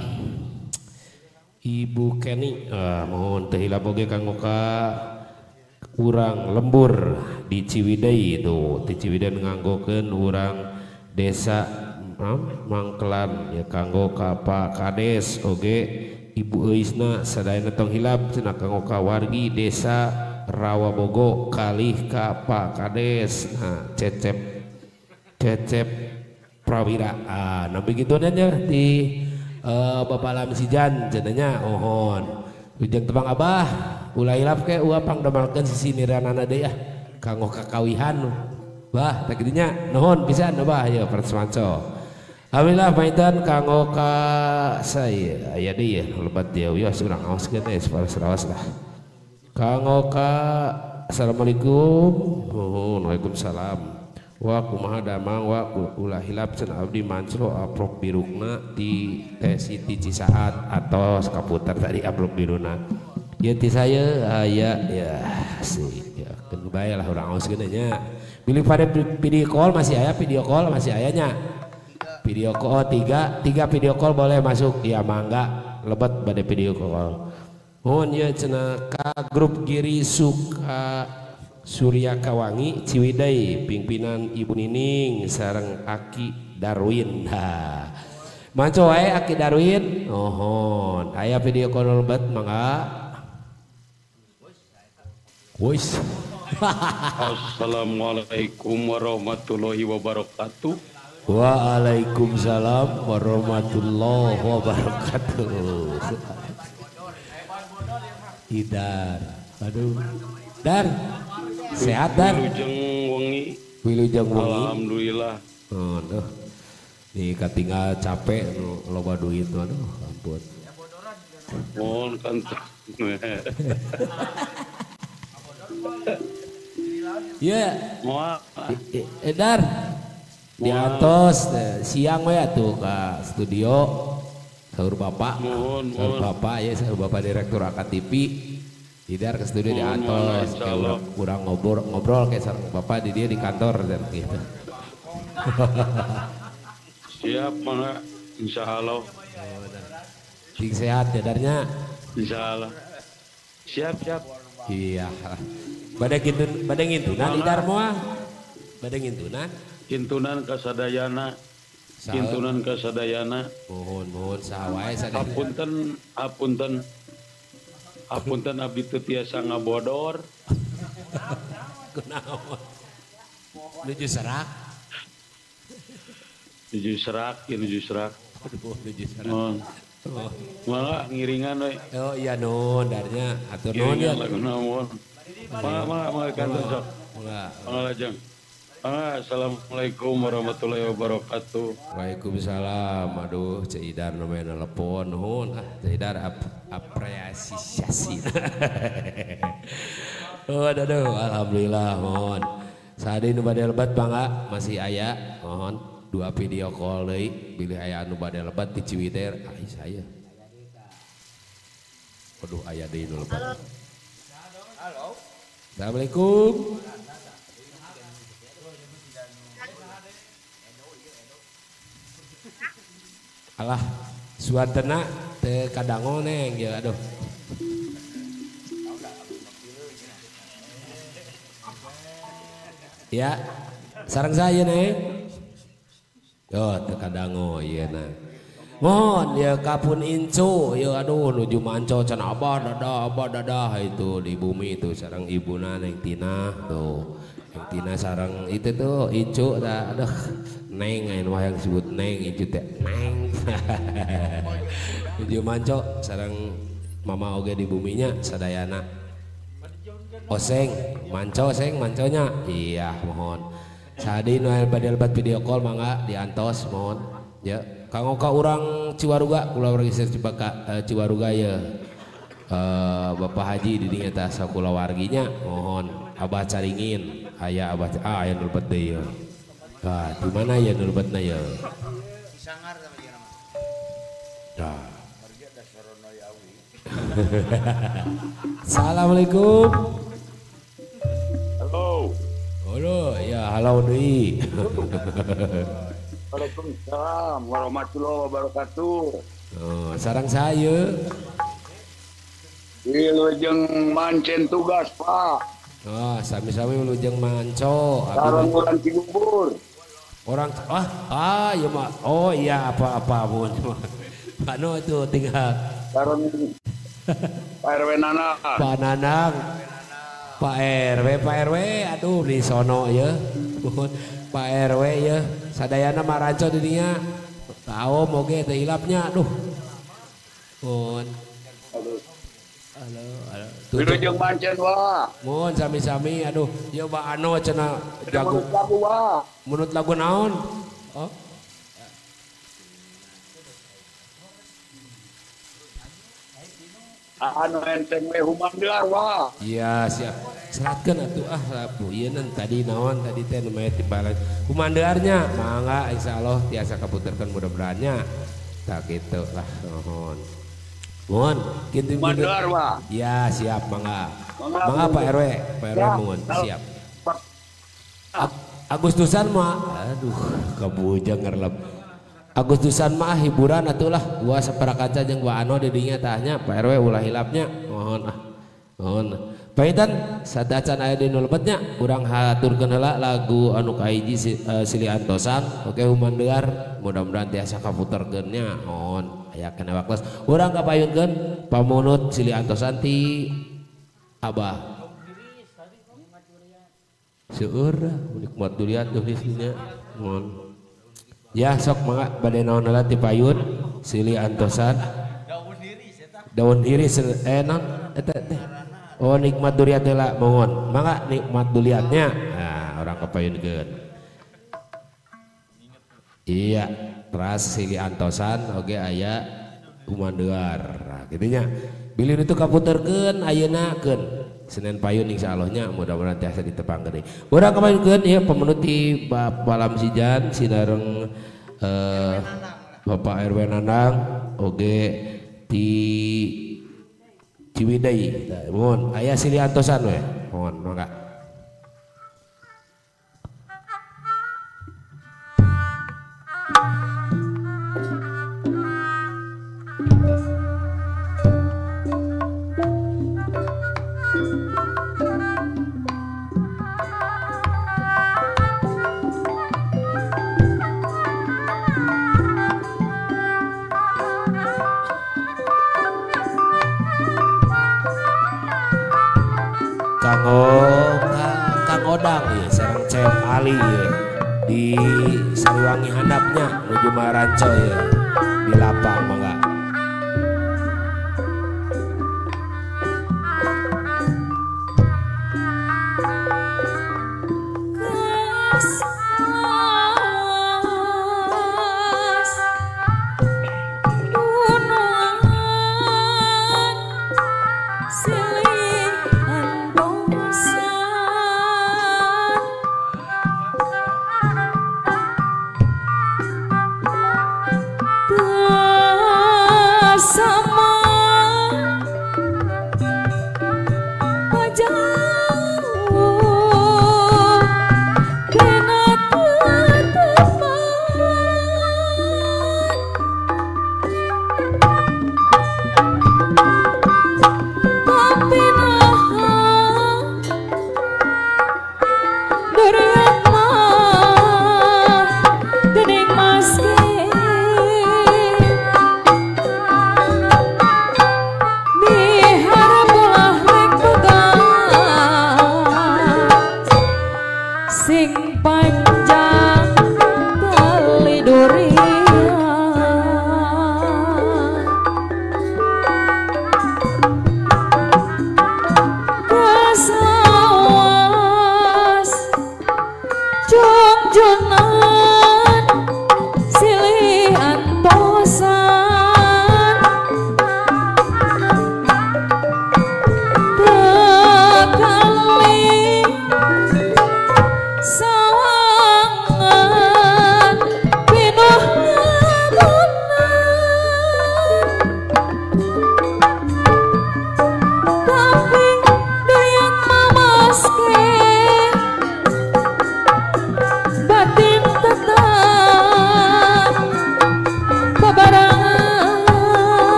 Ibu Kenny mohon teu hilap oge kanggo ka urang lembur di Ciwidey itu di Ciwidey nganggokeun urang desa Mangkelan ya kanggo ka Pak Kades oge Ibu Eisna sadayana tong hilap cenah kanggo kawargi desa Rawabogo kalih ka Pak Kades. Nah, Cecep Prawira. Nah begitu aja di Bapak Lamsijan cenanya ohon. Ujang tebang Abah ulah hilap ke ulah pangdamalkeun sisiniranana deui ah kanggo kakawihan. Bah tak kitu nya nuhun pisan Abah ya Persmanco. Alhamdulillah maitan kanggo ka saya aya deui ya lebat dia wios urang aoskeun teh saras lah. Kanggo ka Assalamualaikum. Waalaikumsalam. Wa kumaha damang wa ulah hilap cenah abdi mancro aprok birukna di Siti Cisaat atau kaputar tadi aprok biruna. Ya ti saya aya ya sih ya keun bae lah urang aoskeun nya. Pilih pada video call masih aya video call 3 video call boleh masuk ya mangga lebat pada video call. Mohon ya cenah ka grup Giri Suka Surya Kawangi Ciwidey pimpinan Ibu Nining sareng Aki Darwin. Manco wae Aki Darwin. Ohon aya video call lebat mangga. Wis. Assalamualaikum warahmatullahi wabarakatuh. Waalaikumsalam warahmatullahi wabarakatuh. Idar, aduh, Dar, sehat Dar? Wilujeng wengi. Alhamdulillah. Aduh, nih katinggal capek, loba duit, aduh, ampun. Mohon kantong. Ya, Dar. Di atas siang we atuh ka studio sahur bapak ya sahur bapak direktur AKTV Idar ke studio di atas kurang ngobrol kayak sareng bapak di dia di kantor dan gitu. Siap mangga insyaallah. Sing sehat ya Darnya insyaallah. Siap. Iya. Bade ngintunan Idar moal. Bade ngintunan kintunan kasadayana mohon sawae sadaya apunten abdi teu tiasa ngabodor kunaon nuju serak malah ngiringan we oh iya nun Darnya atur nuhun ya malah kantor sok malah lajeng. Assalamualaikum warahmatullahi wabarakatuh. Waalaikumsalam. Aduh, Cik Idar namanya telepon, nuhun. Cik Idar apresiasi. Aduh, alhamdulillah, mohon. Saat ini bade lebat bangga masih aya, mohon 2 video call deui, bilih aya anu bade lebat di Ciwidey, saya. Aduh, aya deui nu lebat. Halo. Assalamualaikum. Alah suatena teu kadango neng ya aduh. Ya, sareng saya neng. Yo teu kadango ieu na. Mohon ya kapun incu ya aduh nuju manco can abah dadah itu di bumi itu sareng ibuna Neng Tina tuh. Neng Tina sareng itu tuh incu dah aduh. Neng ayeuna mah yang disebut Neng incu teh Neng. Nuju manco sareng mama oge di buminya sadayana. Oseng manconya. Iya mohon. Sadi nu bade lebat video call mangga diantos mohon. Ya, kanggo ka urang Ciwaruga kula wargi Ciwaruga ya. Bapak Haji di dinya tah sakulawarginya mohon Abah caringin aya Abah aya nu lebat deui. Nah, di mana ya nurbatna ya? Sangar sama dia nama. Dah. Assalamualaikum. Halo, ya halo deui. Waalaikumsalam warahmatullahi wabarakatuh. Oh, sareng saya. Wilujeng mancen tugas, Pak. Oh, sami-sami wilujeng manco. Sareng urang Cibubur. Orang ya mak. Oh iya apa-apa pun. Anu itu tinggal Sareng Pak RW Nanang. Pak Nanang, Pak RW, aduh di sono ya. Pak RW ya, sadayana maranco di dinya. Tahu moge teh hilapnya, aduh. Mun. Halo. Wilujeng mancen wa. Mun sami-sami, aduh. Ieu Mbak Ano cenah jago. Menurut lagu wa. Menurut lagu naon? Oh. Anu enteng we humangdear wa. Iya siap. Seratkeun atuh labu ieu tadi naon tadi teh nu maya tibalan. Kumandearnya mangga insyaallah tiasa kaputerkeun mudah-mudahannya. Tak kitu lah nuhun. Mun kitu Kumandear wa. Iya siap mangga. Mangga Pak RW, Pak RW mun siap. Agustusan mah aduh kabujang ngarlep. Agustusan mah hiburan atulah gua saparakanca jeung gua Ano di dinya tahnya Pak RW ulah hilapnya mohon paitan sadacan aya di nulebetnya urang haturkeun heula lagu anu kahiji Silih Antosan oke humandeuar mudah-mudahan tiasa kaputerkeunnya mohon aya kana waktos urang kapayunkeun pamunut Silih Antosan ti Abah seueur nikmat durian tuh disnya mohon. Ya sok mangga bade naon heula ti payun Silih Antosan. Daun iris non eta teh. Oh nikmat durian heula mohon. Mangga nikmat duriannya. Nah, orang kapayunkeun. Iya, teras Silih Antosan oge aya kumandeuar. Nah, kitu nya. Bilin itu kaputerkeun ayeuna keun. Senin payun insyaallah-nya mudah-mudahan tiasa ditepang geuning. Urang kapayunkeun ieu pemenut ti Balam Sijan sinareng Bapak RW Nanang oge ti Ciwidey. Mohon aya Silih Antosan we. Mohon mangga. Kang Odang ya, sareng Cep Ali ya, di Sariwangi handapnya menuju Maranco ya, di lapang mangga. Tuhan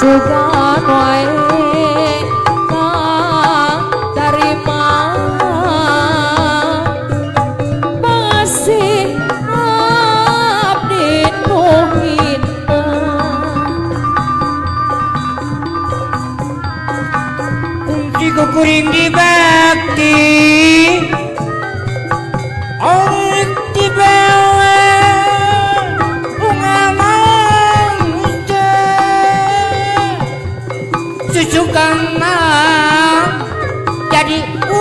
sugan wae kang tarima masih abdi nuhina kunci kukuring dibakti orang dibawa bunga manja susukana jadi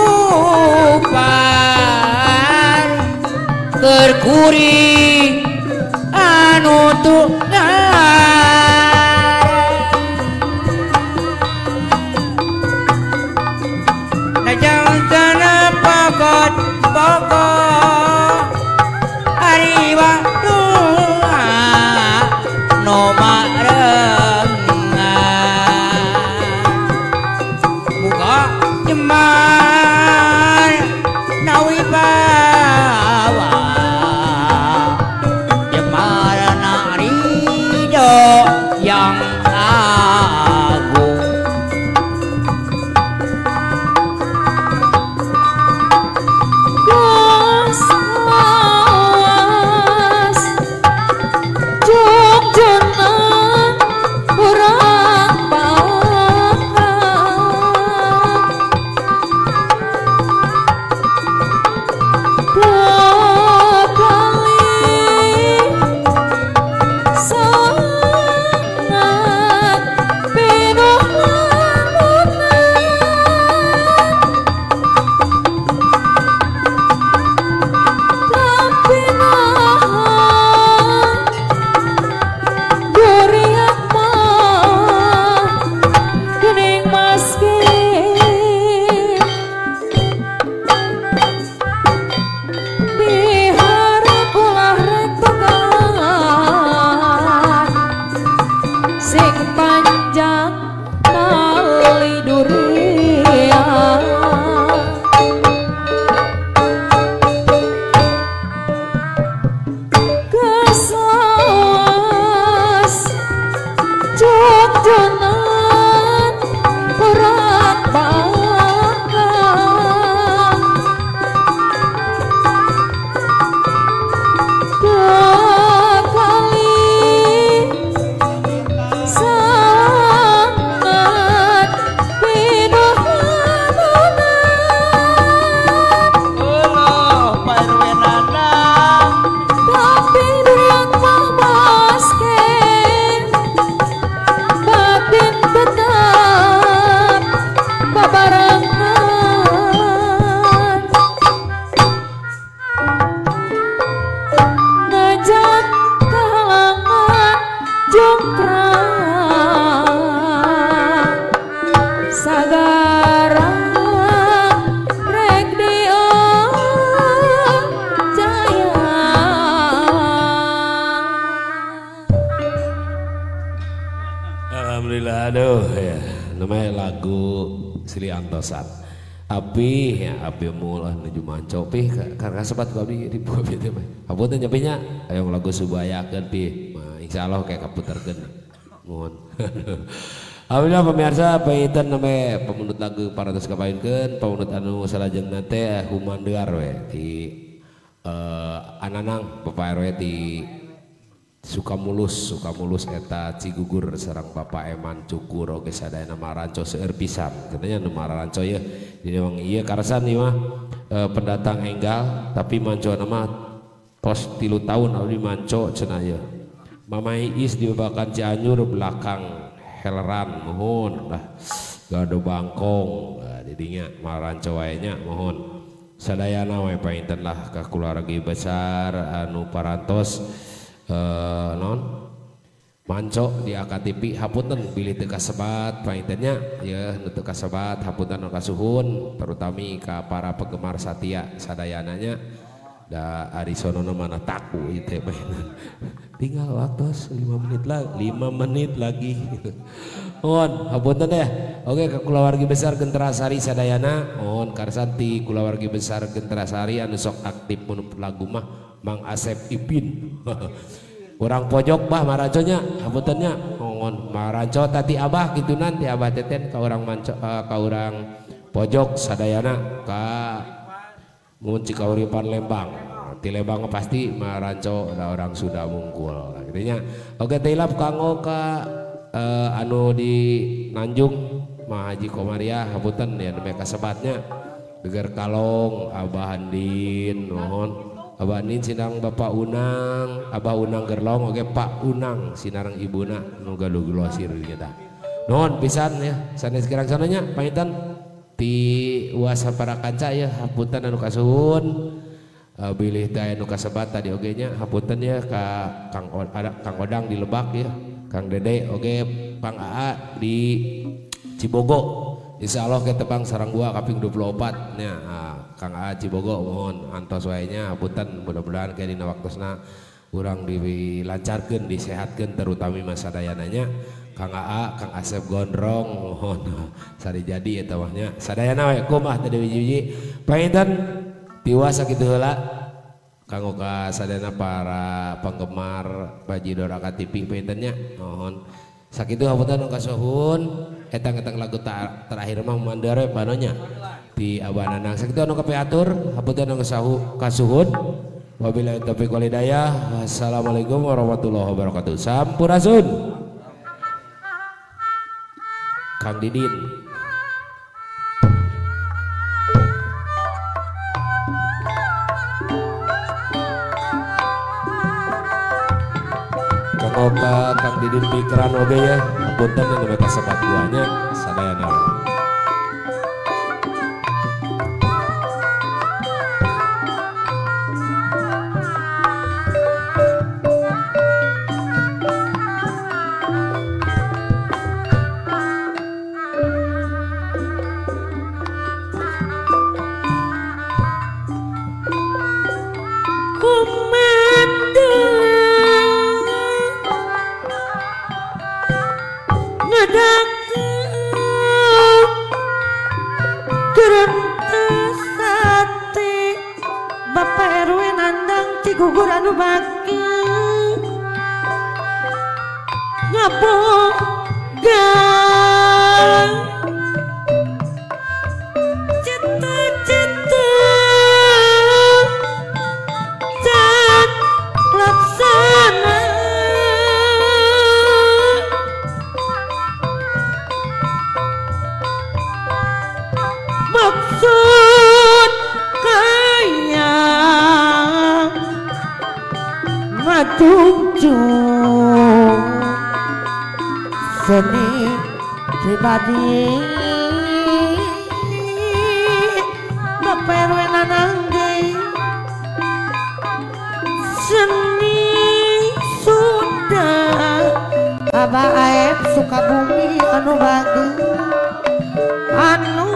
upar kerkuring anu najang tanah pokok ariwa doa no marengan muka jemar nawi bawa jemar narido yang agung Alhamdulillah, aduh ya, namanya lagu Sri Antosan. Api ya, api mulah nuju manco pi karena sempat kami di buah itu mah. Hapunten nyepinya, ayo lagu subayakeun pi. Insyaallah kayak kaputerkeun. Mohon. Alhamdulillah pemirsa paitan name pemunut lagu paratos kapainkeun pemunut anu salajengna teh Humandear we di Ananang Bapak RW di Sukamulus eta Cigugur sareng Bapak Eman Cukur oge sadayana maranco seueur pisan katanya nu maranco ya jadi memang iya karsan ieu mah pendatang enggal tapi manco nama pos 3 tahun abdi manco cenah ieu Mamai Is di Babakan Cianjur belakang Heleran mohon lah gado bangkong didinya maranco wae nya mohon sadayana we painten lah ka keluarga besar anu parantos non manco di AKTP hapunten bilih teu kasebat paintennya ya nu teu kasebat hapunten nu kasuhun terutami ka para penggemar satia sadayananya da ari sonono mana taku ieu teh tinggal waktu 5 menit lagi mohon hapunten ya oke ka kulawargi besar Gentrasari sadayana mohon karsanti kulawargi besar Gentrasari anu sok aktif mun lagu mah Mang Asep Ipin orang pojok bah maraconya hapuntennya mohon maranco tati abah gitu nanti abah teten ka urang manco ka urang pojok sadayana ka mun Cikauripan Lembang ti Lembang pasti maranco da orang sudah mungkul gitunya. Oke tilap kanggo ka anu di Nanjung Mah Haji Komaria hapunten ya nembe kasebatnya Geger Kalong Abah Andin mohon Abah Andin sinang Bapak Unang Abah Unang Gerlong oke Pak Unang sinarang ibuna nu gaduh glosir kita nuhun pisan ya sanes kirang sananya pamitan ti uasa para kanca ya hapunten anu kasuhun bilih teh anu kasebat tadi oge nya hapunten ya ka Kang Odang di Lebak ya Kang Dede oge Pang Aa di Cibogo insya Allah kita tebang sarang gua kaping 24 nya Kang A Cibogo mohon antos waenya hapunten mudah-mudahan kayak dina waktosna urang dilancarkeun disehatkeun terutama masa dayananya Kang A Kang Asep Gondrong mohon sari jadi eta mahnya sadayana we kumaha teh wiji-wiji painten tiwas sakitu heula kanggo ka sadayana para penggemar Baji Doraka TV paintennya mohon sakitu hapunten kasuhun etang-etang lagu terakhir mah mandare panonya di Abah Nanang sakitu anu kapiatur hapunten anu kasuhun wabillahi taufiq wal hidayah wassalamualaikum warahmatullahi wabarakatuh sampurasun Kang Didin Oka Kang Didin pikiran oge ya punten yang mereka sebat buahnya sadayana gugur anu baki ngabogang cita-cita dan laksana maksud kaya majunjung seni pribadi Bapak RW Nanangge seni sudah Abah Aep Sukabumi anu bagi anu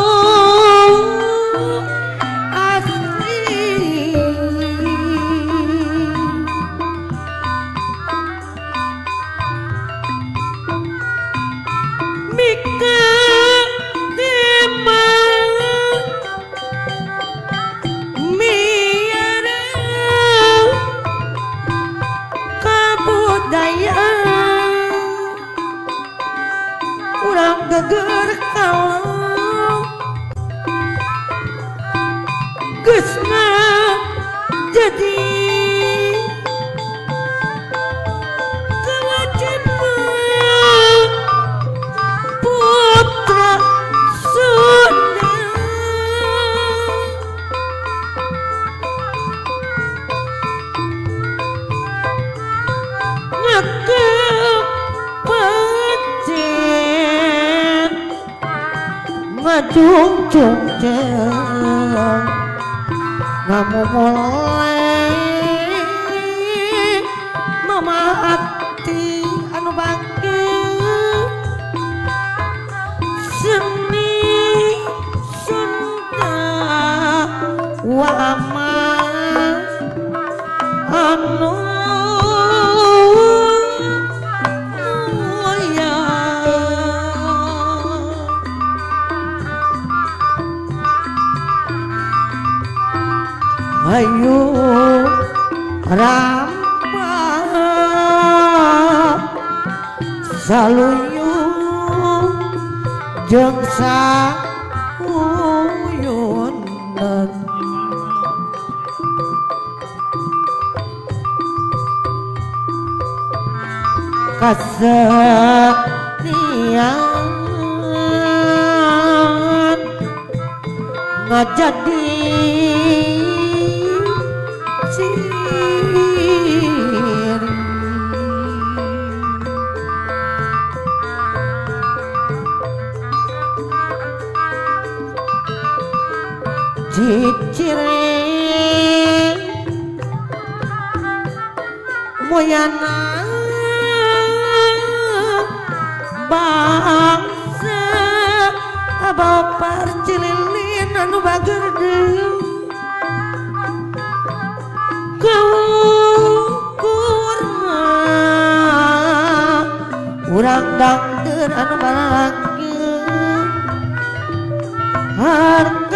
geger kalau geusna jadi kewajiban putra Sunda ngajung-jung ngamu mulai memaati anu bangke seni Sunda wa aman anu ayo rampa saluyung jeung sauyunan kasenian ngajadi ciri moyana bangsa babar cililin anu bagerdeu kurma urang dangdeur anu balangkeun harta